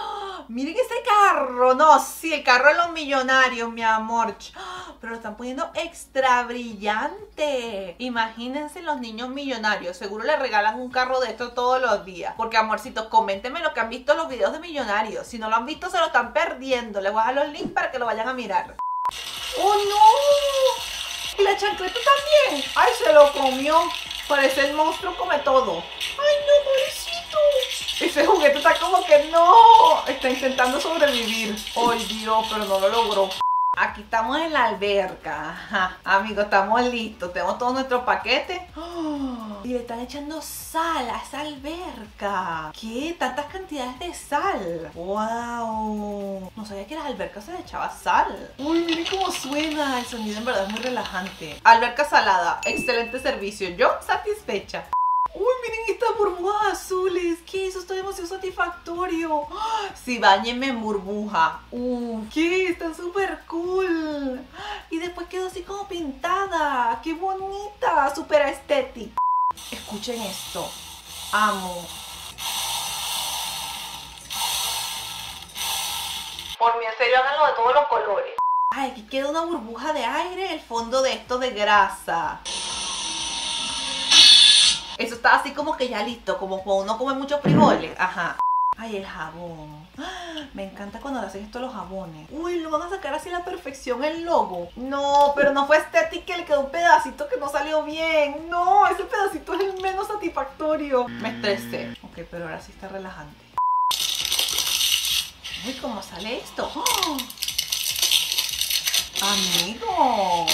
Miren ese carro. No, sí, el carro de los millonarios, mi amor. Pero lo están poniendo extra brillante. Imagínense los niños millonarios. Seguro le regalan un carro de estos todos los días. Porque, amorcitos, coméntenme lo que han visto en los videos de millonarios. Si no lo han visto, se lo están perdiendo. Les voy a dejar los links para que lo vayan a mirar. ¡Oh, no! Y la chancleta también. ¡Ay, se lo comió! Parece el monstruo come todo. ¡Ay, no, pobrecito! Ese juguete está como que no. Está intentando sobrevivir. ¡Ay, Dios! Pero no lo logró. Aquí estamos en la alberca. Ajá. Amigos, estamos listos. Tenemos todos nuestros paquetes. ¡Oh! Y le están echando sal a esa alberca. ¿Qué? Tantas cantidades de sal. ¡Wow! No sabía que a las albercas se le echaba sal. Uy, miren cómo suena. El sonido en verdad es muy relajante. Alberca salada. Excelente servicio. Yo satisfecha. Uy, miren estas burbujas azules. ¿Qué? Eso está demasiado satisfactorio. Sí, báñenme en burbuja. Uh, ¿qué? Está súper cool. Y después quedó así como pintada. ¡Qué bonita! Súper estética. Escuchen esto. Amo. Por mí, en serio, háganlo de todos los colores. Ay, aquí queda una burbuja de aire. El fondo de esto de grasa. Eso está así como que ya listo, como cuando uno come muchos frijoles. Ajá. Ay, el jabón. Me encanta cuando le hacen esto a los jabones. Uy, lo van a sacar así a la perfección el logo. No, pero no fue estética, le quedó un pedacito que no salió bien. No, ese pedacito es el menos satisfactorio. Me estresé. Ok, pero ahora sí está relajante. Uy, ¿cómo sale esto? ¡Oh! Amigo.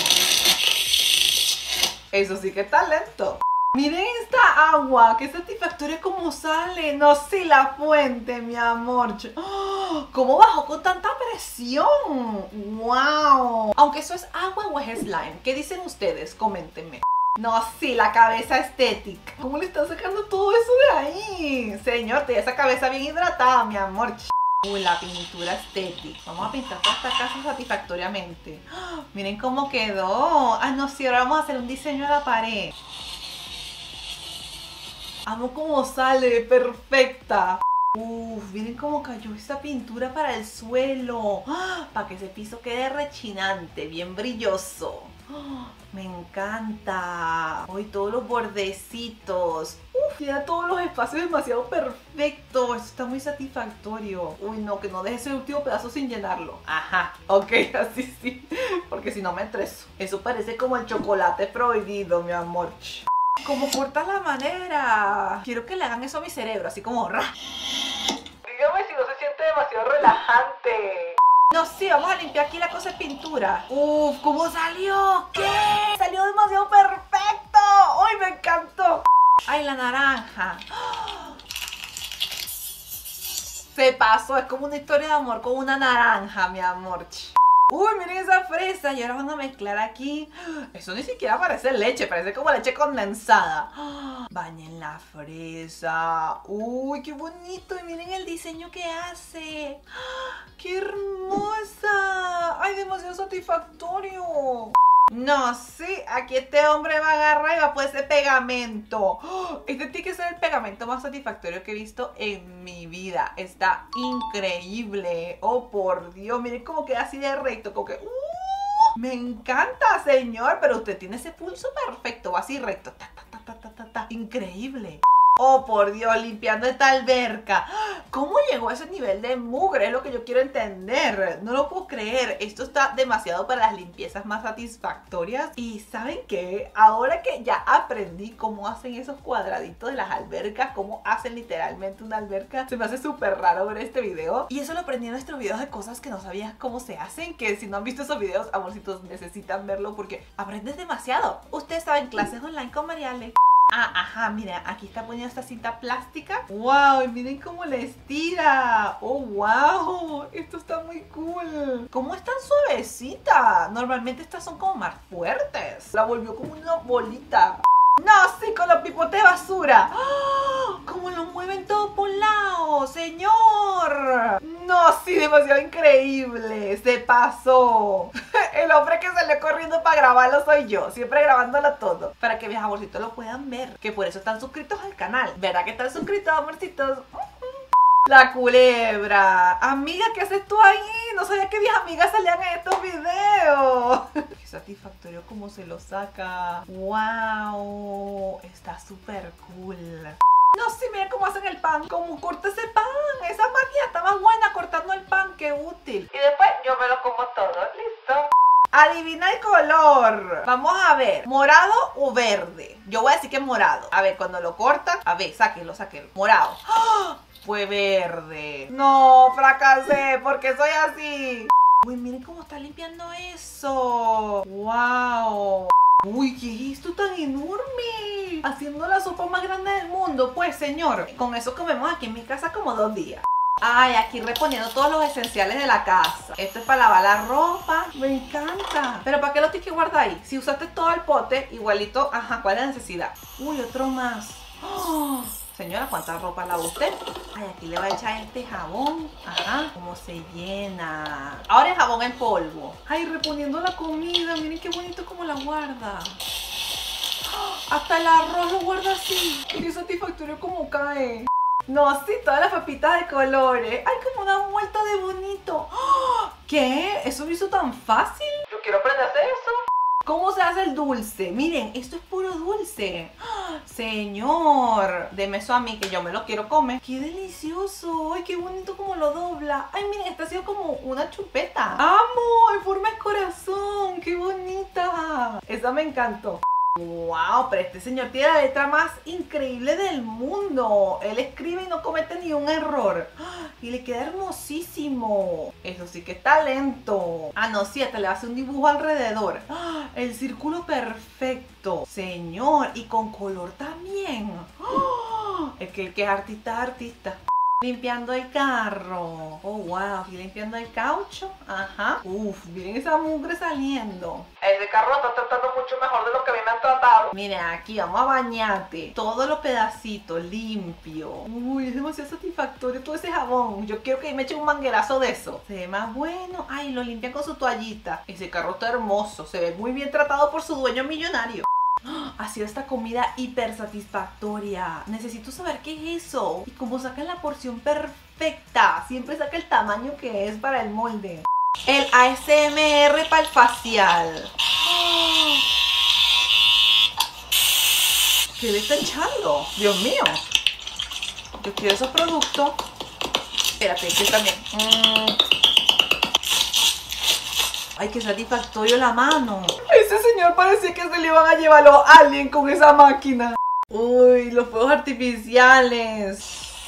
Eso sí que está lento. Miren esta agua, qué satisfactoria como sale. No, sí, la fuente, mi amor. ¡Oh! ¿Cómo bajó con tanta presión? ¡Wow! Aunque eso es agua o es slime. ¿Qué dicen ustedes? Coméntenme. No, sí, la cabeza estética. ¿Cómo le están sacando todo eso de ahí? Señor, te esa cabeza bien hidratada, mi amor. Uy, la pintura estética. Vamos a pintar toda esta casa satisfactoriamente. ¡Oh! Miren cómo quedó. Ah, no, sí, ahora vamos a hacer un diseño a la pared. Amo cómo sale, perfecta. Uf, miren cómo cayó esa pintura para el suelo. ¡Ah! Para que ese piso quede rechinante, bien brilloso. ¡Oh! Me encanta. Hoy todos los bordecitos. Uf, queda todos los espacios demasiado perfectos. Esto está muy satisfactorio. Uy, no, que no deje ese último pedazo sin llenarlo. Ajá, ok, así sí. Porque si no me estreso. Eso parece como el chocolate prohibido, mi amor. Como corta la madera. Quiero que le hagan eso a mi cerebro, así como ra. Dígame si no se siente demasiado relajante. No, sí, vamos a limpiar aquí la cosa de pintura. Uf, ¿cómo salió? ¿Qué? Salió demasiado perfecto. ¡Uy, me encantó! Ay, la naranja. Se pasó, es como una historia de amor con una naranja, mi amor. Uy, miren esa fresa. Y ahora van a mezclar aquí. Eso ni siquiera parece leche, parece como leche condensada. Bañen la fresa. Uy, qué bonito. Y miren el diseño que hace. ¡Qué hermosa! ¡Ay, demasiado satisfactorio! No, sí, aquí este hombre va a agarrar y va a poner ese pegamento. Este tiene que ser el pegamento más satisfactorio que he visto en mi vida. Está increíble. Oh, por Dios, miren cómo queda así de recto. Como que... Uh, me encanta, señor. Pero usted tiene ese pulso perfecto. Va así recto. Ta, ta, ta, ta, ta, ta, ta. Increíble. Oh, por Dios, limpiando esta alberca. ¿Cómo llegó a ese nivel de mugre? Es lo que yo quiero entender. No lo puedo creer. Esto está demasiado para las limpiezas más satisfactorias. Y ¿saben qué? Ahora que ya aprendí cómo hacen esos cuadraditos de las albercas, cómo hacen literalmente una alberca, se me hace súper raro ver este video. Y eso lo aprendí en nuestros videos de cosas que no sabías cómo se hacen. Que si no han visto esos videos, amorcitos, necesitan verlo porque aprendes demasiado. Ustedes saben, clases online con Mariale. Ah, ajá, mira, aquí está poniendo esta cinta plástica. ¡Wow! Y miren cómo le estira. ¡Oh, wow! Esto está muy cool. ¿Cómo es tan suavecita? Normalmente estas son como más fuertes. La volvió como una bolita. ¡No, sí! Con los pipotes de basura. ¡Oh! ¡Cómo lo mueven todo por lado! ¡Señor! ¡No, sí! Demasiado increíble. Se pasó. El hombre que salió corriendo para grabarlo soy yo. Siempre grabándolo todo. Para que mis amorcitos lo puedan ver. Que por eso están suscritos al canal. ¿Verdad que están suscritos, amorcitos? La culebra. Amiga, ¿qué haces tú ahí? No sabía que mis amigas salían en estos videos. Qué satisfactorio cómo se lo saca. ¡Wow! Está súper cool. No, sí, miren cómo hacen el pan. Cómo corta ese pan. Esa magia está más buena cortando el pan. ¡Qué útil! Y después yo me lo como todo. ¿Listo? Adivina el color. Vamos a ver, morado o verde. Yo voy a decir que es morado. A ver, cuando lo cortan, a ver, sáquenlo, sáquenlo. Morado. ¡Oh! Fue verde. No, fracasé porque soy así. Uy, miren cómo está limpiando eso. ¡Wow! Uy, ¿qué es esto tan enorme? Haciendo la sopa más grande del mundo. Pues, señor, con eso comemos aquí en mi casa como dos días. Ay, aquí reponiendo todos los esenciales de la casa. Esto es para lavar la ropa. Me encanta. Pero ¿para qué lo tienes que guardar ahí? Si usaste todo el pote, igualito, ajá, ¿cuál es la necesidad? Uy, otro más. ¡Oh! Señora, ¿cuánta ropa lava usted? Ay, aquí le va a echar este jabón. Ajá, cómo se llena. Ahora el jabón en polvo. Ay, reponiendo la comida. Miren qué bonito cómo la guarda. Hasta el arroz lo guarda así. Qué satisfactorio como cae. No, sí, todas las papitas de colores. Ay, como da vuelta de bonito. ¿Qué? ¿Eso lo hizo tan fácil? Yo quiero aprender a hacer eso. ¿Cómo se hace el dulce? Miren, esto es puro dulce. Señor, deme eso a mí que yo me lo quiero comer. ¡Qué delicioso! ¡Ay, qué bonito como lo dobla! ¡Ay, miren, esta ha sido como una chupeta! ¡Amo! En forma de corazón. ¡Qué bonita! Esa me encantó. ¡Wow! Pero este señor tiene la letra más increíble del mundo. Él escribe y no comete ni un error. Y le queda hermosísimo. Eso sí que es talento. Ah, no, sí, hasta le hace un dibujo alrededor. El círculo perfecto. Señor, y con color también. Es que el que es artista es artista. Limpiando el carro. Oh, wow. Aquí limpiando el caucho. Ajá. Uf, miren esa mugre saliendo. Ese carro lo está tratando mucho mejor de lo que a mí me han tratado. Miren, aquí vamos a bañarte. Todos los pedacitos limpio. Uy, es demasiado satisfactorio todo ese jabón. Yo quiero que me eche un manguerazo de eso. Se ve más bueno. Ay, lo limpian con su toallita. Ese carro está hermoso. Se ve muy bien tratado por su dueño millonario. Ha sido esta comida hiper satisfactoria. Necesito saber qué es eso. Y cómo sacan la porción perfecta. Siempre saca el tamaño que es para el molde. El A S M R para el facial. ¿Qué le está echando? Dios mío. Yo quiero esos productos. Espérate, que también. Mm. Ay, qué satisfactorio la mano. Ese señor parecía que se le iban a llevar los aliens con esa máquina. Uy, los fuegos artificiales.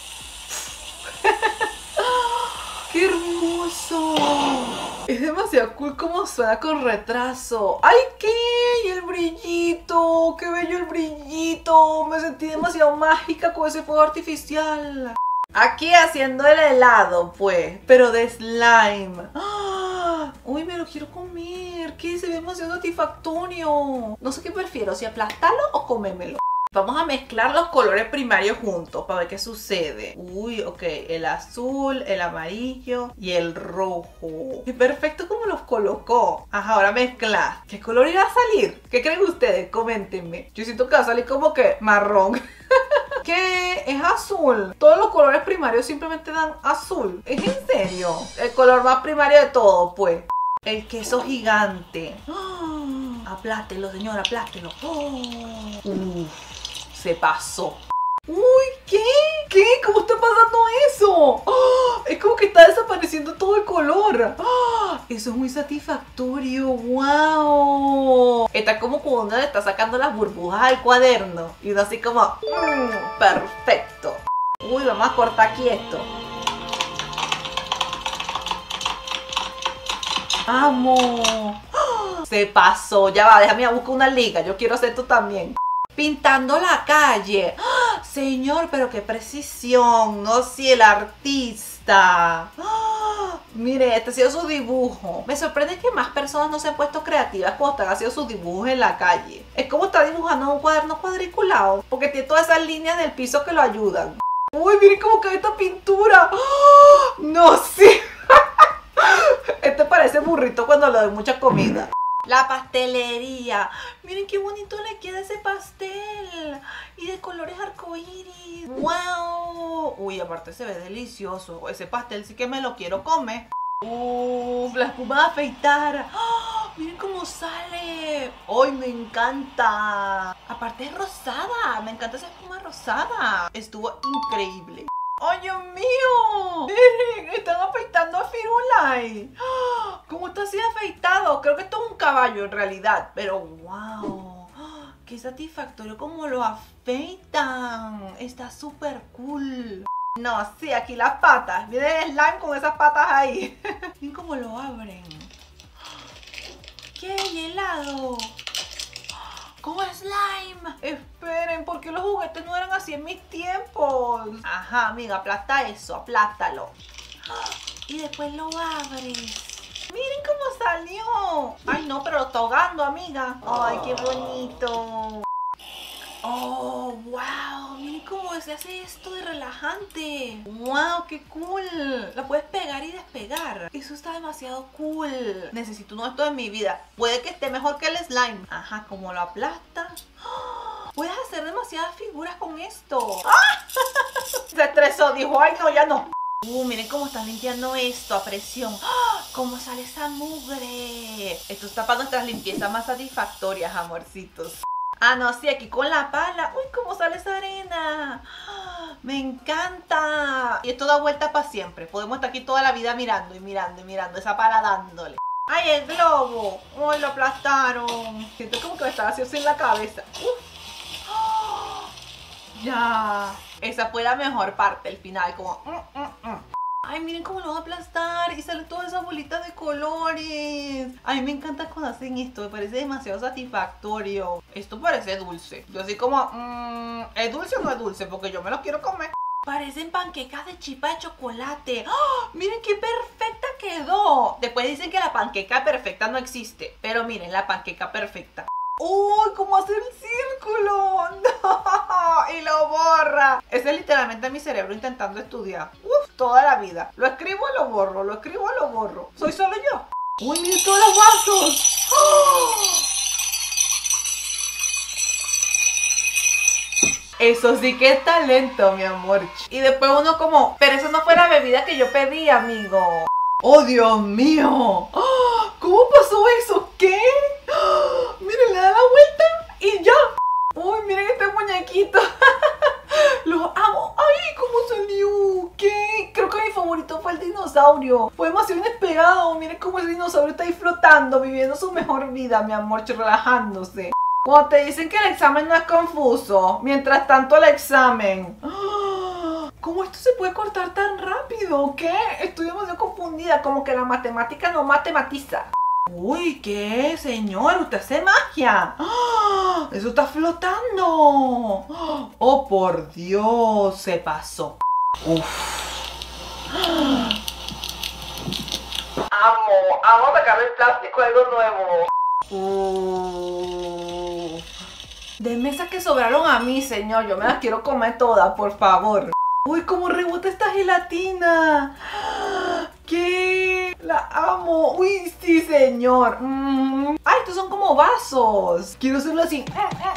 ¡Qué hermoso! Es demasiado cool como suena con retraso. ¡Ay, qué! Y el brillito. ¡Qué bello el brillito! Me sentí demasiado mágica con ese fuego artificial. Aquí haciendo el helado, pues, pero de slime. ¡Ah! Uy, me lo quiero comer. Que se ve demasiado satisfactorio. No sé qué prefiero, si aplastarlo o comérmelo. Vamos a mezclar los colores primarios juntos para ver qué sucede. Uy, ok, el azul, el amarillo y el rojo. Qué perfecto como los colocó. Ajá, ahora mezclar. ¿Qué color irá a salir? ¿Qué creen ustedes? Coméntenme. Yo siento que va a salir como que marrón. ¿Qué? Es azul. Todos los colores primarios simplemente dan azul. ¿Es en serio? El color más primario de todo, pues. El queso gigante. ¡Oh! Aplástelo, señor, aplástelo. ¡Oh! Uf, se pasó. Uy, ¿qué? ¿Qué? ¿Cómo está pasando eso? ¡Oh! Es como que está desapareciendo todo el color. ¡Oh! Eso es muy satisfactorio. ¡Wow! Está como cuando uno le está sacando las burbujas al cuaderno. Y uno así como, mmm, perfecto. Uy, vamos a cortar aquí esto. ¡Amo! ¡Oh! Se pasó. Ya va, déjame a buscar una liga. Yo quiero hacer esto también. Pintando la calle. ¡Oh! Señor, pero qué precisión. No, si el artista. ¡Oh! Mire, este ha sido su dibujo. Me sorprende que más personas no se han puesto creativas cuando están haciendo sus dibujos en la calle. Es como estar dibujando un cuaderno cuadriculado, porque tiene todas esas líneas del piso que lo ayudan. Uy, miren cómo cae esta pintura. ¡Oh! No, sí. Este parece burrito cuando le doy mucha comida. La pastelería. Miren qué bonito le queda ese pastel. Y de colores arcoíris. ¡Wow! Uy, aparte se ve delicioso. Ese pastel sí que me lo quiero comer. Uf, la espuma de afeitar. ¡Oh! Miren cómo sale. ¡Ay, me encanta! Aparte es rosada. Me encanta esa espuma rosada. Estuvo increíble. ¡Ay, Dios mío! ¡Miren! Están afeitando a Firulai. ¿Cómo está así afeitado? Creo que esto es un caballo en realidad. Pero ¡wow! ¡Qué satisfactorio cómo lo afeitan! Está súper cool. No, sí, aquí las patas. Miren el slime con esas patas ahí. Miren cómo lo abren. ¿Qué? ¿Y helado? ¡Con slime! Esperen, ¿por qué los juguetes no eran así en mis tiempos? Ajá, amiga, aplasta eso, aplástalo. Y después lo abres. ¡Miren cómo salió! Ay, no, pero lo está ahogando, amiga. Ay, qué bonito. Oh, wow. Miren cómo se hace esto de relajante. Wow, qué cool. La puedes pegar y despegar. Eso está demasiado cool. Necesito uno de estos en mi vida. Puede que esté mejor que el slime. Ajá, como lo aplastas. Puedes hacer demasiadas figuras con esto. Se estresó, dijo, ay no, ya no. Uh, miren cómo están limpiando esto a presión. ¡Ah! ¿Cómo sale esa mugre? Esto está para nuestras limpiezas más satisfactorias, amorcitos. Ah, no, sí, aquí con la pala. Uy, cómo sale esa arena. ¡Ah! Me encanta. Y esto da vuelta para siempre. Podemos estar aquí toda la vida mirando y mirando y mirando esa pala dándole. ¡Ay, el globo! ¡Ay, lo aplastaron! Siento como que me estaba haciendo en la cabeza. ¡Uf! ¡Ah! Ya. Esa fue la mejor parte, el final, como... Mm, mm, mm. Ay, miren cómo lo van a aplastar y salen todas esas bolitas de colores. Ay, me encanta cuando hacen esto, me parece demasiado satisfactorio. Esto parece dulce. Yo así como, mmm, ¿es dulce o no es dulce? Porque yo me lo quiero comer. Parecen panquecas de chispa de chocolate. ¡Oh! Miren qué perfecta quedó. Después dicen que la panqueca perfecta no existe. Pero miren, la panqueca perfecta. ¡Uy! ¿Cómo hacer el círculo? ¡No! Y lo borra. Ese es literalmente mi cerebro intentando estudiar. ¡Uf! Toda la vida. Lo escribo y lo borro. Lo escribo y lo borro. ¿Soy solo yo? ¡Uy! ¡Miren todos los vasos! ¡Oh! Eso sí que es talento, mi amor. Y después uno como, pero eso no fue la bebida que yo pedí, amigo. ¡Oh, Dios mío! ¡Oh! ¿Cómo pasó eso? ¿Qué? ¡Oh! Miren, le da la vuelta y ya. ¡Uy, miren este muñequito! ¡Los amo! ¡Ay, cómo salió! ¿Qué? Creo que mi favorito fue el dinosaurio. Fue demasiado inesperado. Miren cómo el dinosaurio está ahí flotando, viviendo su mejor vida, mi amor, relajándose. Cuando te dicen que el examen no es confuso, mientras tanto el examen. ¿Cómo esto se puede cortar tan rápido? ¿Qué? Estoy demasiado confundida, como que la matemática no matematiza. Uy, ¿qué, señor? Usted hace magia. ¡Oh! Eso está flotando. Oh, por Dios, se pasó. Uf. Amo, amo sacar el plástico, algo nuevo. Uh. Denme esas que sobraron a mí, señor. Yo me las quiero comer todas, por favor. Uy, cómo rebota esta gelatina. ¿Qué? La amo. Uy, sí, señor. Mm. Ay, estos son como vasos. Quiero hacerlo así.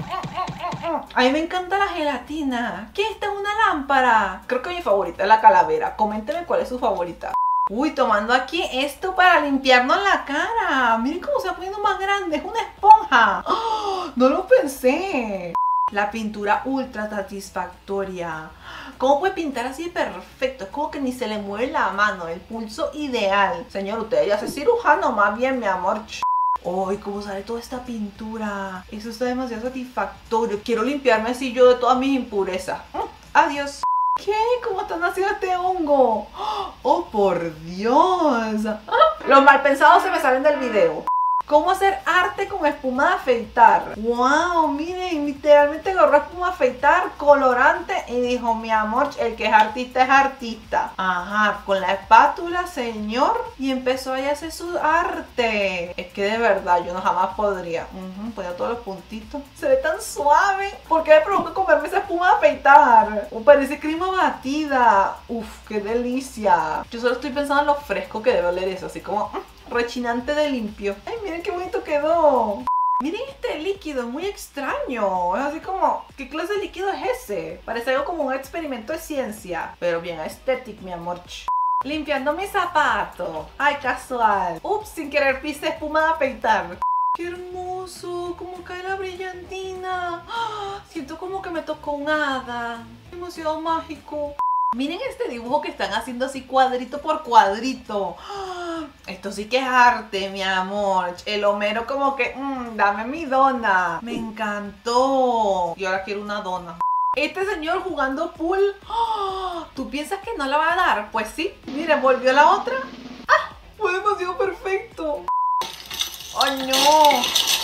A mí me encanta la gelatina. ¿Qué? Esta es una lámpara. Creo que mi favorita es la calavera. Coméntenme cuál es su favorita. Uy, tomando aquí esto para limpiarnos la cara. Miren cómo se va poniendo más grande. Es una esponja. ¡Oh! No lo pensé. La pintura ultra satisfactoria. ¿Cómo puede pintar así perfecto? Es como que ni se le mueve la mano. El pulso ideal. Señor, usted ya es cirujano más bien, mi amor. ¡Ay, cómo sale toda esta pintura! Eso está demasiado satisfactorio. Quiero limpiarme así yo de todas mis impurezas. Adiós. ¿Qué? ¿Cómo está naciendo este hongo? ¡Oh, por Dios! Los mal pensados se me salen del video. ¿Cómo hacer arte con espuma de afeitar? ¡Wow! Miren, literalmente agarró espuma de afeitar, colorante y dijo, mi amor, el que es artista es artista. Ajá, con la espátula, señor. Y empezó ahí a hacer su arte. Es que de verdad, yo no jamás podría. Uh-huh, ponía todos los puntitos. Se ve tan suave. ¿Por qué me provoca comerme esa espuma de afeitar? Uh, parece crema batida. Uf, qué delicia. Yo solo estoy pensando en lo fresco que debe oler eso. Así como... Uh, rechinante de limpio. Ay, miren qué bonito quedó. Miren este líquido, es muy extraño. Es así como, ¿qué clase de líquido es ese? Parece algo como un experimento de ciencia. Pero bien estético, mi amor. Limpiando mi zapato. Ay, casual. Ups, sin querer pise espuma de afeitar. ¡Qué hermoso! ¡Cómo cae la brillantina! ¡Ah! Siento como que me tocó un hada. Demasiado mágico. Miren este dibujo que están haciendo así cuadrito por cuadrito. Esto sí que es arte, mi amor. El Homero como que, mmm, dame mi dona. Me encantó. Y ahora quiero una dona. Este señor jugando pool. ¡Oh! ¿Tú piensas que no la va a dar? Pues sí. Miren, volvió la otra. ¡Ah! Fue demasiado perfecto. ¡Ay, no!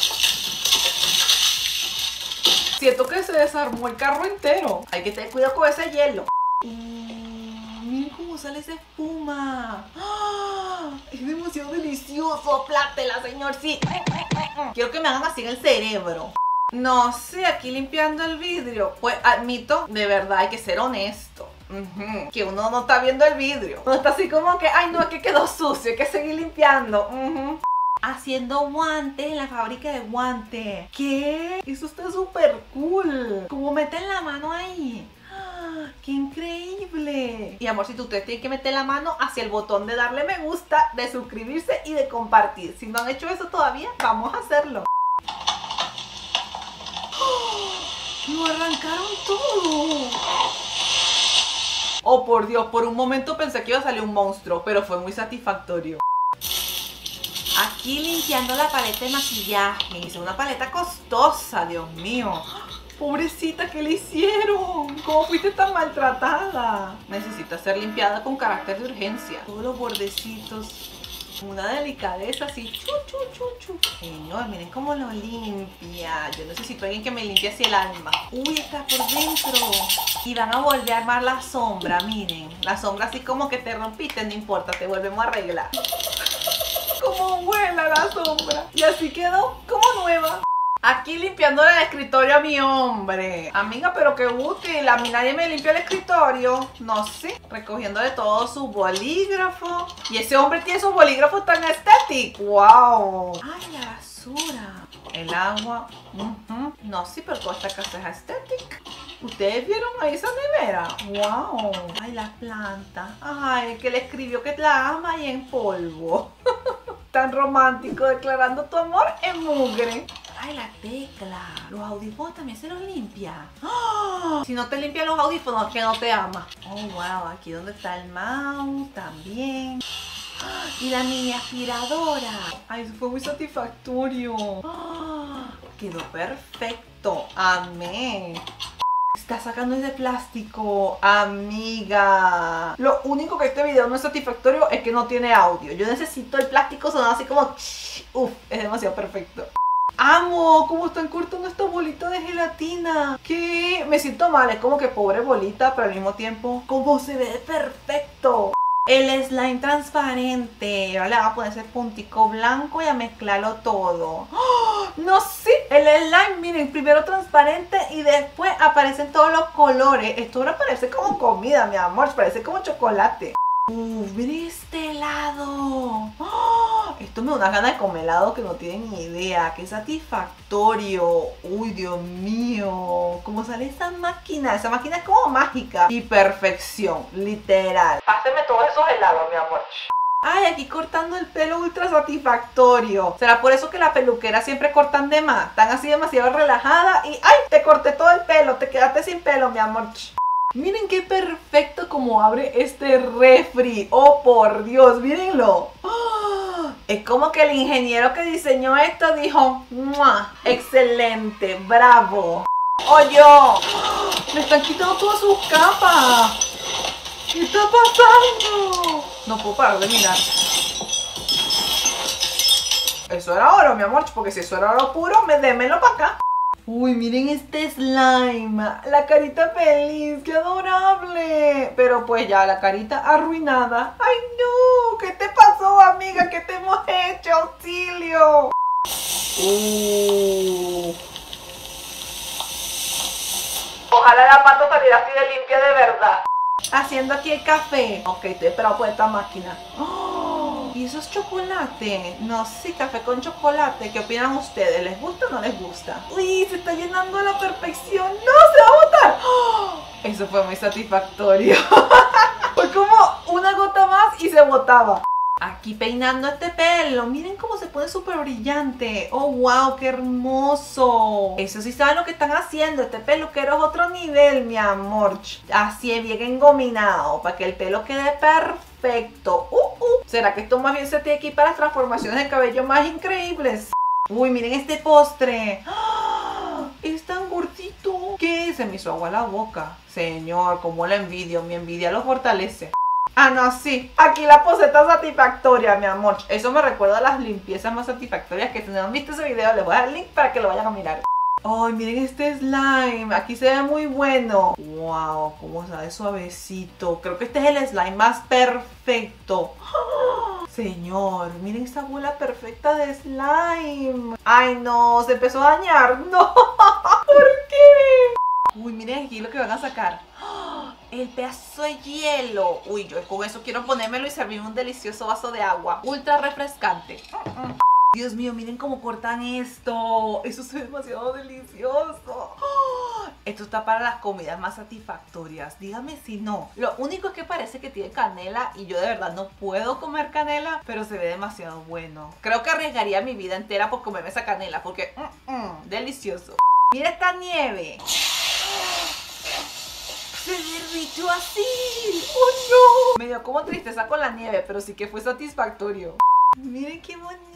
Siento que se desarmó el carro entero. Hay que tener cuidado con ese hielo. Mm, miren cómo sale esa espuma. ¡Ah! Es demasiado delicioso. Aplátela, señor. Sí. Quiero que me hagan así en el cerebro. No sé, aquí limpiando el vidrio. Pues admito, de verdad hay que ser honesto. Uh-huh. Que uno no está viendo el vidrio. Uno está así como que, ay no, es que quedó sucio, hay que seguir limpiando. Uh-huh. Haciendo guantes en la fábrica de guantes. ¿Qué? Eso está súper cool. Como meten la mano ahí. ¡Ah! ¡Qué increíble! Y amor, si ustedes tienen que meter la mano hacia el botón de darle me gusta, de suscribirse y de compartir. Si no han hecho eso todavía, vamos a hacerlo. ¡Oh! ¡Lo arrancaron todo! Oh, por Dios, por un momento pensé que iba a salir un monstruo, pero fue muy satisfactorio. Aquí limpiando la paleta de maquillaje. Hice una paleta costosa, Dios mío. Pobrecita, ¿qué le hicieron? ¿Cómo fuiste tan maltratada? Necesita ser limpiada con carácter de urgencia. Todos los bordecitos. Una delicadeza así. Chu, chu, chu, chu. Señor, miren cómo lo limpia. Yo necesito a alguien que me limpie así el alma. Uy, está por dentro. Y van a volver a armar la sombra, miren. La sombra así como que te rompiste, no importa, te volvemos a arreglar. Como vuela la sombra. Y así quedó como nueva. Aquí limpiando el escritorio a mi hombre. Amiga, pero qué útil. A mí nadie me limpia el escritorio. No sé. Recogiéndole todo su bolígrafo. Y ese hombre tiene su bolígrafo tan estético. ¡Wow! ¡Ay, la basura! El agua. Uh-huh. No, sí, pero toda esta casa es estética. ¿Ustedes vieron ahí esa nevera? ¡Wow! ¡Ay, la planta! ¡Ay, que le escribió que la ama y en polvo! Tan romántico, declarando tu amor en mugre. ¡Ay, la tecla! Los audífonos también se los limpia. ¡Oh! Si no te limpia los audífonos, que no te ama. ¡Oh, wow! Aquí donde está el mouse también. ¡Oh! Y la mini aspiradora. ¡Ay, eso fue muy satisfactorio! ¡Oh! Quedó perfecto. ¡Amén! Está sacando ese plástico, amiga. Lo único que este video no es satisfactorio es que no tiene audio. Yo necesito el plástico sonando así como... Uf, es demasiado perfecto. Amo cómo están cortando esta bolita de gelatina. ¿Qué? Me siento mal, es como que pobre bolita, pero al mismo tiempo, ¿cómo se ve perfecto? El slime transparente. Ahora le vamos a poner ese puntico blanco y a mezclarlo todo. ¡Oh! No sé. El slime, miren, primero transparente y después aparecen todos los colores. Esto ahora parece como comida, mi amor. Parece como chocolate. Uf, miren este helado. ¡Oh! Esto me da una gana de comer helado que no tienen ni idea. Qué satisfactorio. Uy, Dios mío. ¿Cómo sale esa máquina? Esa máquina es como mágica. Y perfección, literal. Páseme todos esos helados, mi amor. Ay, aquí cortando el pelo ultra satisfactorio. ¿Será por eso que la peluquera siempre cortan de más? Están así demasiado relajadas y ¡ay! Te corté todo el pelo. Te quedaste sin pelo, mi amor. Miren qué perfecto como abre este refri. Oh, por Dios, mírenlo. ¡Oh! Es como que el ingeniero que diseñó esto dijo, ¡mua! Excelente, bravo. ¡Oye! ¡Oh! Me están quitando todas sus capas. ¿Qué está pasando? No puedo parar de mirar. Eso era oro, mi amor, porque si eso era oro puro, me démelo para acá. Uy, miren este slime. La carita feliz, qué adorable. Pero pues ya, la carita arruinada. ¡Ay, no! ¿Qué te pasó, amiga? ¿Qué te hemos hecho? ¡Auxilio! Uh. Ojalá la pata saliera así de limpia de verdad. Haciendo aquí el café. Ok, estoy esperando por esta máquina. ¡Oh! ¿Y eso es chocolate? No, sí, café con chocolate. ¿Qué opinan ustedes? ¿Les gusta o no les gusta? ¡Uy! Se está llenando a la perfección. ¡No! ¡Se va a botar! ¡Oh! Eso fue muy satisfactorio. Fue como una gota más y se botaba. Aquí peinando este pelo. Miren cómo se pone súper brillante. ¡Oh, wow! ¡Qué hermoso! Eso sí saben lo que están haciendo. Este peluquero es otro nivel, mi amor. Así es, bien engominado. Para que el pelo quede perfecto. Uh, uh. ¿Será que esto más bien se tiene que ir para las transformaciones de cabello más increíbles? Uy, miren este postre. ¡Ah! Es tan gordito. ¿Qué? Se me hizo agua la boca. Señor, como la envidio. Mi envidia lo fortalece. Ah, no, sí. Aquí la poseta satisfactoria, mi amor. Eso me recuerda a las limpiezas más satisfactorias, que si no han visto ese video, les voy a dar el link para que lo vayan a mirar. Ay, miren este slime. Aquí se ve muy bueno. Wow, cómo sabe suavecito. Creo que este es el slime más perfecto. ¡Oh! Señor, miren esa bola perfecta de slime. Ay, no, se empezó a dañar. No, ¿por qué? Uy, miren aquí lo que van a sacar. ¡Oh! El pedazo de hielo. Uy, yo con eso quiero ponérmelo y servirme un delicioso vaso de agua. Ultra refrescante. Uh -uh. Dios mío, miren cómo cortan esto. Eso se ve demasiado delicioso. ¡Oh! Esto está para las comidas más satisfactorias. Dígame si no. Lo único es que parece que tiene canela y yo de verdad no puedo comer canela, pero se ve demasiado bueno. Creo que arriesgaría mi vida entera por comerme esa canela porque mm, mm, delicioso. Mira esta nieve. Se derritió así. ¡Oh, no! Me dio como tristeza con la nieve, pero sí que fue satisfactorio. Miren qué bonito.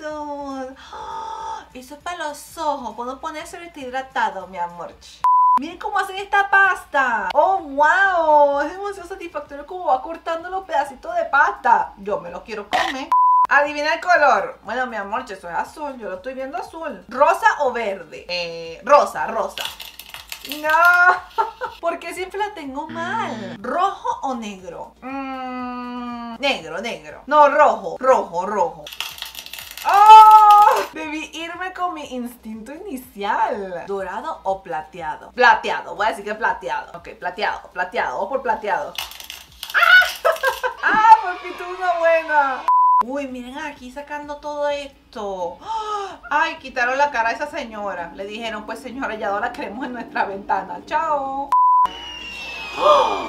¡Oh! Eso es para los ojos. Puedo ponérselo y está hidratado, mi amor. Miren cómo hacen esta pasta. ¡Oh, wow! Es demasiado satisfactorio como va cortando los pedacitos de pasta. Yo me los quiero comer. Adivina el color. Bueno, mi amor, eso es azul. Yo lo estoy viendo azul. ¿Rosa o verde? Eh, rosa, rosa. No, porque siempre la tengo mal. ¿Rojo o negro? Mm, negro, negro. No, rojo, rojo, rojo. ¡Oh! Debí irme con mi instinto inicial. ¿Dorado o plateado? Plateado, voy a decir que plateado. Ok, plateado, plateado, o por plateado. ¡Ah! ¡Ah! Por fin tuve una buena. Uy, miren aquí sacando todo esto. Ay, quitaron la cara a esa señora. Le dijeron, pues señora, ya no la queremos en nuestra ventana. Chao. ¡Oh!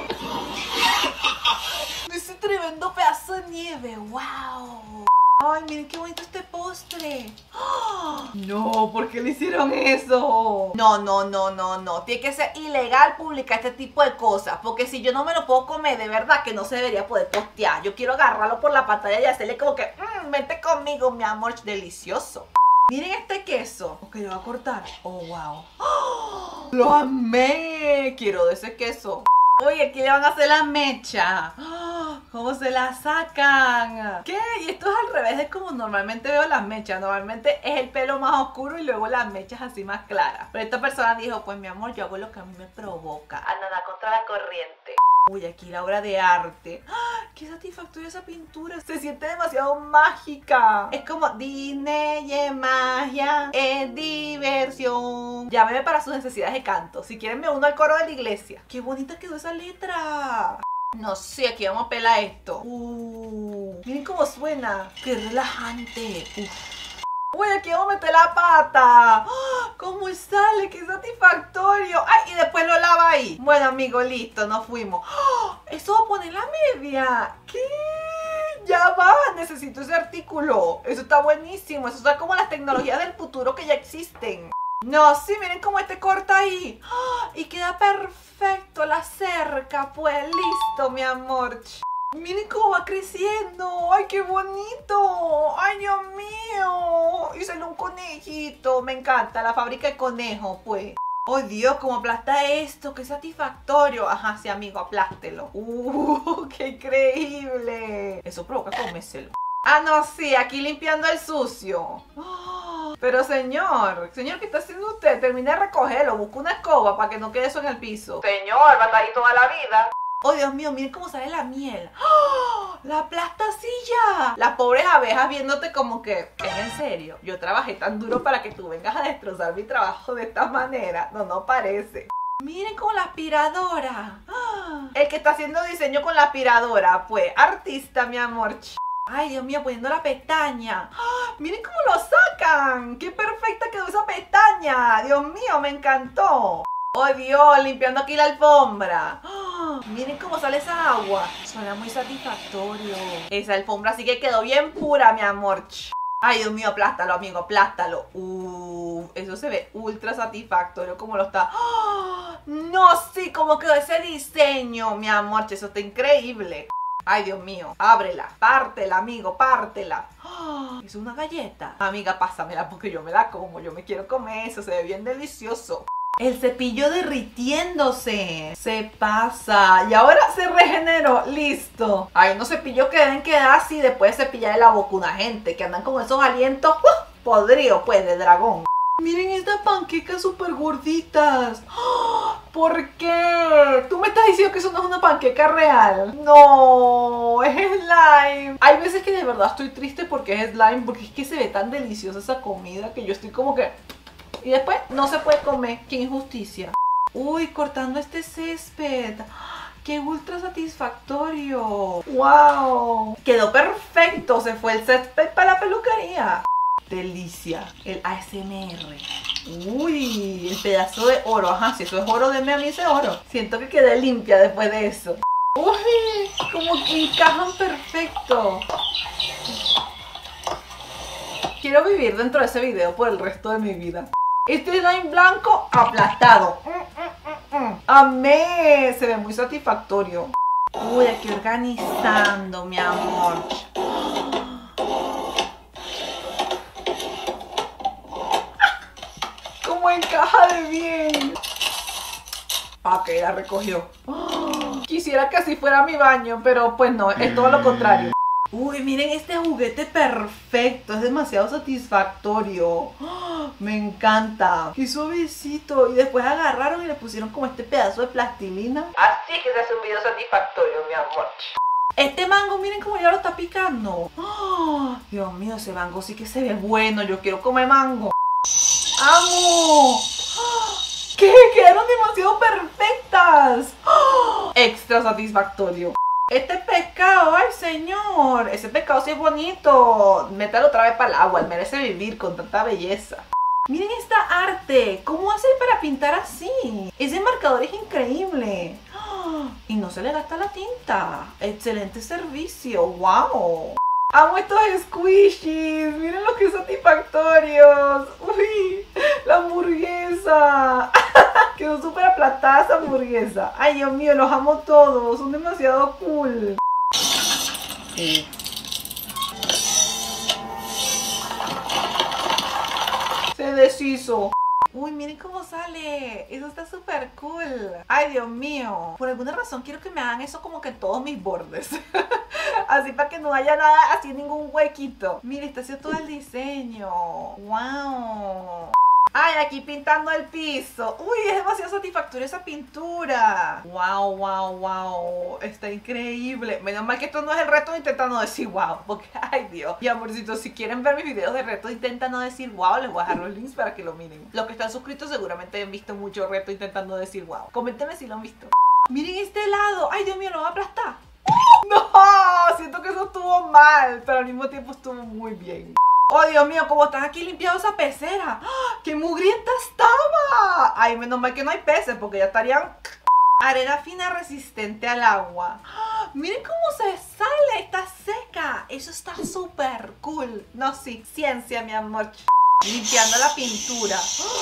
Ese tremendo pedazo de nieve. Wow. Ay, miren qué bonito este postre. ¡Oh! No, ¿por qué le hicieron eso? No, no, no, no, no. Tiene que ser ilegal publicar este tipo de cosas. Porque si yo no me lo puedo comer, de verdad que no se debería poder postear. Yo quiero agarrarlo por la pantalla y hacerle como que, mmm, vente conmigo, mi amor, delicioso. Miren este queso. Ok, lo voy a cortar. Oh, wow. ¡Oh! Lo amé. Quiero de ese queso. Oye, aquí le van a hacer la mecha. ¿Cómo se la sacan? ¿Qué? Y esto es al revés de como normalmente veo las mechas. Normalmente es el pelo más oscuro y luego las mechas así más claras. Pero esta persona dijo, pues mi amor, yo hago lo que a mí me provoca. A nada contra la corriente. Uy, aquí la obra de arte. ¡Ah! ¡Qué satisfactoria esa pintura! Se siente demasiado mágica. Es como Disney es magia, es diversión. Llámeme para sus necesidades de canto. Si quieren me uno al coro de la iglesia. ¡Qué bonita quedó esa letra! No sé, aquí vamos a pelar esto. Uh, miren cómo suena. ¡Qué relajante! Uf. Uy, aquí vamos a meter la pata. ¡Oh! ¿Cómo sale? ¡Qué satisfactorio! ¡Ay! Y después lo lava ahí. Bueno, amigo, listo, nos fuimos. ¡Oh! Eso va a poner la media. ¿Qué? Ya va, necesito ese artículo. Eso está buenísimo. Eso está como las tecnologías del futuro que ya existen. No, sí, miren cómo este corta ahí. ¡Oh! Y queda perfecto la cerca. Pues listo, mi amor. Miren cómo va creciendo. ¡Ay, qué bonito! ¡Ay, Dios mío! Y salió un conejito. Me encanta la fábrica de conejos, pues. ¡Oh, Dios! ¿Cómo aplasta esto? ¡Qué satisfactorio! Ajá, sí, amigo, aplástelo. ¡Uh! ¡Qué increíble! Eso provoca comérselo. Ah, no, sí, aquí limpiando el sucio. Oh, pero señor, señor, ¿qué está haciendo usted? Termine de recogerlo, busca una escoba para que no quede eso en el piso. Señor, va a estar ahí toda la vida. Oh, Dios mío, miren cómo sale la miel. ¡Oh! ¡La aplastacilla! Las pobres abejas viéndote como que, ¿es en serio? Yo trabajé tan duro para que tú vengas a destrozar mi trabajo de esta manera. No, no parece. Miren con la aspiradora. ¡Oh! El que está haciendo diseño con la aspiradora, pues, artista, mi amor. Ay, Dios mío, poniendo la pestaña. ¡Oh! Miren cómo lo sacan. ¡Qué perfecta quedó esa pestaña! Dios mío, me encantó. ¡Oh, Dios! Limpiando aquí la alfombra. ¡Oh! Miren cómo sale esa agua. Suena muy satisfactorio. Esa alfombra sí que quedó bien pura, mi amor. Ay, Dios mío, aplástalo, amigo, aplástalo. Uh, eso se ve ultra satisfactorio como lo está. ¡Oh! No, sí, como quedó ese diseño, mi amor. Eso está increíble. Ay, Dios mío, ábrela, pártela, amigo, pártela. ¡Oh! ¿Es una galleta? Amiga, pásamela porque yo me la como. Yo me quiero comer eso, se ve bien delicioso. El cepillo derritiéndose. Se pasa. Y ahora se regeneró. Listo. Hay unos cepillos que deben quedar así después de cepillar de la boca una gente. Que andan con esos alientos ¡uh! Podridos pues de dragón. Miren estas panquecas súper gorditas. ¿Por qué? ¿Tú me estás diciendo que eso no es una panqueca real? No, es slime. Hay veces que de verdad estoy triste porque es slime. Porque es que se ve tan deliciosa esa comida que yo estoy como que... Y después no se puede comer. ¡Qué injusticia! Uy, cortando este césped. ¡Qué ultra satisfactorio! ¡Wow! Quedó perfecto. Se fue el césped para la peluquería. Delicia. El A S M R. Uy, el pedazo de oro. Ajá, si eso es oro, denme a mí ese oro. Siento que quedé limpia después de eso. Uy, como que encajan perfecto. Quiero vivir dentro de ese video por el resto de mi vida. Este slime blanco aplastado. Mm, mm, mm, mm. Amé. Se ve muy satisfactorio. Uy, aquí organizando, mi amor. ¡Cómo encaja de bien! Ok, la recogió. Quisiera que así fuera mi baño, pero pues no, es todo lo contrario. Uy, miren este juguete perfecto, es demasiado satisfactorio. Me encanta. Qué suavecito. Y después agarraron y le pusieron como este pedazo de plastilina. Así que se hace un video satisfactorio, mi amor. Este mango, miren cómo ya lo está picando. Oh, Dios mío, ese mango sí que se ve bueno. Yo quiero comer mango. ¡Amo! ¿Qué? Quedaron demasiado perfectas. Extra satisfactorio. Este pescado, ay señor, ese pescado sí es bonito. Métalo otra vez para el agua, él merece vivir con tanta belleza. Miren esta arte, ¿cómo hace para pintar así? Ese marcador es increíble. Y no se le gasta la tinta. Excelente servicio, wow. Amo estos squishies, miren los que satisfactorios. Uy, la hamburguesa. Quedó súper aplastada esa hamburguesa. Ay, Dios mío, los amo todos, son demasiado cool. Sí. Se deshizo. Uy, miren cómo sale. Eso está súper cool. Ay, Dios mío. Por alguna razón quiero que me hagan eso como que en todos mis bordes. Así para que no haya nada, así ningún huequito. Mire, está haciendo todo el diseño. Wow. Ay, aquí pintando el piso. Uy, es demasiado satisfactoria esa pintura. Wow, wow, wow. Está increíble. Menos mal que esto no es el reto de intentar no decir wow. Porque, ay Dios. Y amorcitos, si quieren ver mis videos de reto intenta no decir wow, les voy a dejar los links para que lo miren. Los que están suscritos seguramente han visto mucho reto intentando decir wow. Coméntenme si lo han visto. Miren este helado. Ay, Dios mío, lo va a aplastar. No, siento que eso estuvo mal, pero al mismo tiempo estuvo muy bien. Oh, Dios mío, cómo están aquí limpiando esa pecera. ¡Qué mugrienta estaba! Ay, menos mal que no hay peces porque ya estarían... Arena fina resistente al agua. Miren cómo se sale, está seca. Eso está súper cool. No, sí, ciencia, mi amor. Limpiando la pintura.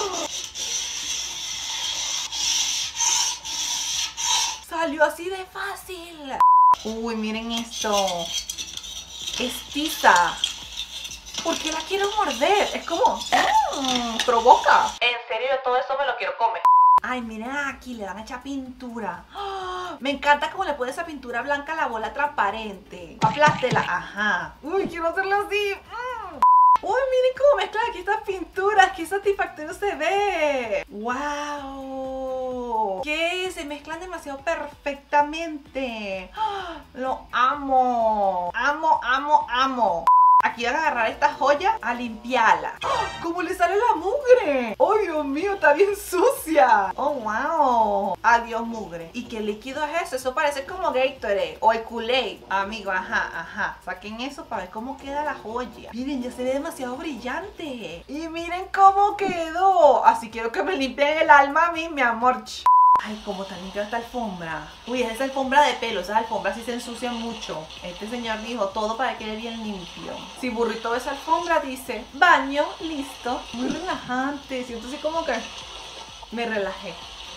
Salió así de fácil. Uy, miren esto. Es tiza. ¿Por qué la quiero morder? Es como... Mmm, provoca. En serio, yo todo eso me lo quiero comer. Ay, miren aquí, le dan a echar pintura. ¡Oh! Me encanta cómo le pone esa pintura blanca a la bola transparente. Aplástela. Ajá. Uy, quiero hacerlo así. Mm. Uy, miren cómo mezclan aquí estas pinturas. Qué satisfactorio se ve. ¡Wow! ¿Qué? Se mezclan demasiado perfectamente. ¡Oh! Lo amo. Amo, amo, amo. Aquí van a agarrar esta joya a limpiarla. ¡Oh! ¿Cómo le sale la mugre? ¡Oh, Dios mío! Está bien sucia. ¡Oh, wow! Adiós, mugre. ¿Y qué líquido es eso? Eso parece como Gatorade o el Kool-Aid. Amigo, ajá, ajá. Saquen eso para ver cómo queda la joya. Miren, ya se ve demasiado brillante. Y miren cómo quedó. Así quiero que me limpien el alma a mí, mi amor. Ay, cómo está limpia esta alfombra. Uy, es esa alfombra de pelo. Esas alfombras sí se ensucian mucho. Este señor dijo todo para que quede bien limpio. Si Burrito ve esa alfombra, dice baño, listo. Muy relajante. Siento así como que me relajé.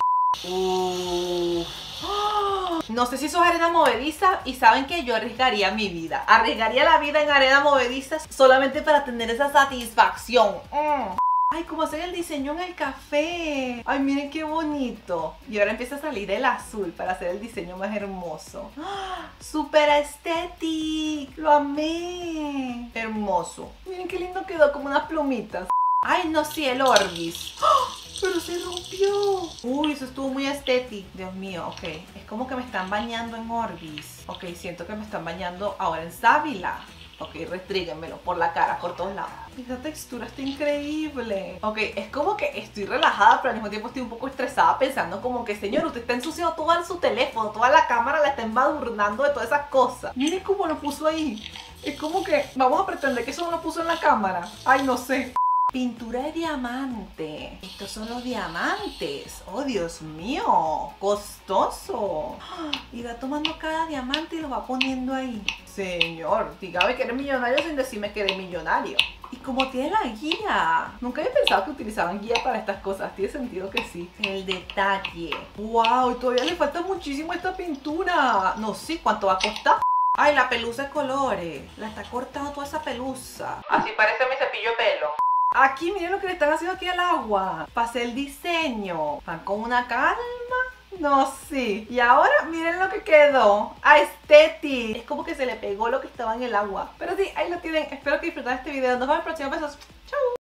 Uh. ¡Oh! No sé si eso es arena movediza y saben que yo arriesgaría mi vida. Arriesgaría la vida en arena movediza solamente para tener esa satisfacción. Mm. Ay, como hacer el diseño en el café. Ay, miren qué bonito. Y ahora empieza a salir el azul para hacer el diseño más hermoso. ¡Ah! ¡Súper estético! ¡Lo amé! Hermoso. Miren qué lindo quedó, como unas plumitas. Ay, no, sí, el Orbis. ¡Oh! Pero se rompió. Uy, eso estuvo muy estético. Dios mío, ok. Es como que me están bañando en Orbis. Ok, siento que me están bañando ahora en sábila. Ok, restríguenmelo por la cara, por todos lados. Esta textura está increíble. Ok, es como que estoy relajada, pero al mismo tiempo estoy un poco estresada pensando como que, señor, usted está ensuciando todo su teléfono, toda la cámara la está embadurnando de todas esas cosas. Miren cómo lo puso ahí. Es como que vamos a pretender que eso no lo puso en la cámara. Ay, no sé. Pintura de diamante. Estos son los diamantes. Oh, Dios mío. Costoso. Y va tomando cada diamante y lo va poniendo ahí. Señor, dígame que eres millonario sin decirme que eres millonario. Y como tiene la guía. Nunca había pensado que utilizaban guía para estas cosas. Tiene sentido que sí. El detalle. Wow, y todavía le falta muchísimo a esta pintura. No sé cuánto va a costar. Ay, la pelusa de colores. La está cortando toda esa pelusa. Así parece mi cepillo de pelo. Aquí miren lo que le están haciendo aquí al agua. Para hacer el diseño. Van con una calma. No sé. Y ahora miren lo que quedó. Aesthetic. Es como que se le pegó lo que estaba en el agua. Pero sí, ahí lo tienen. Espero que disfruten este video. Nos vemos en el próximo. Besos. Chau.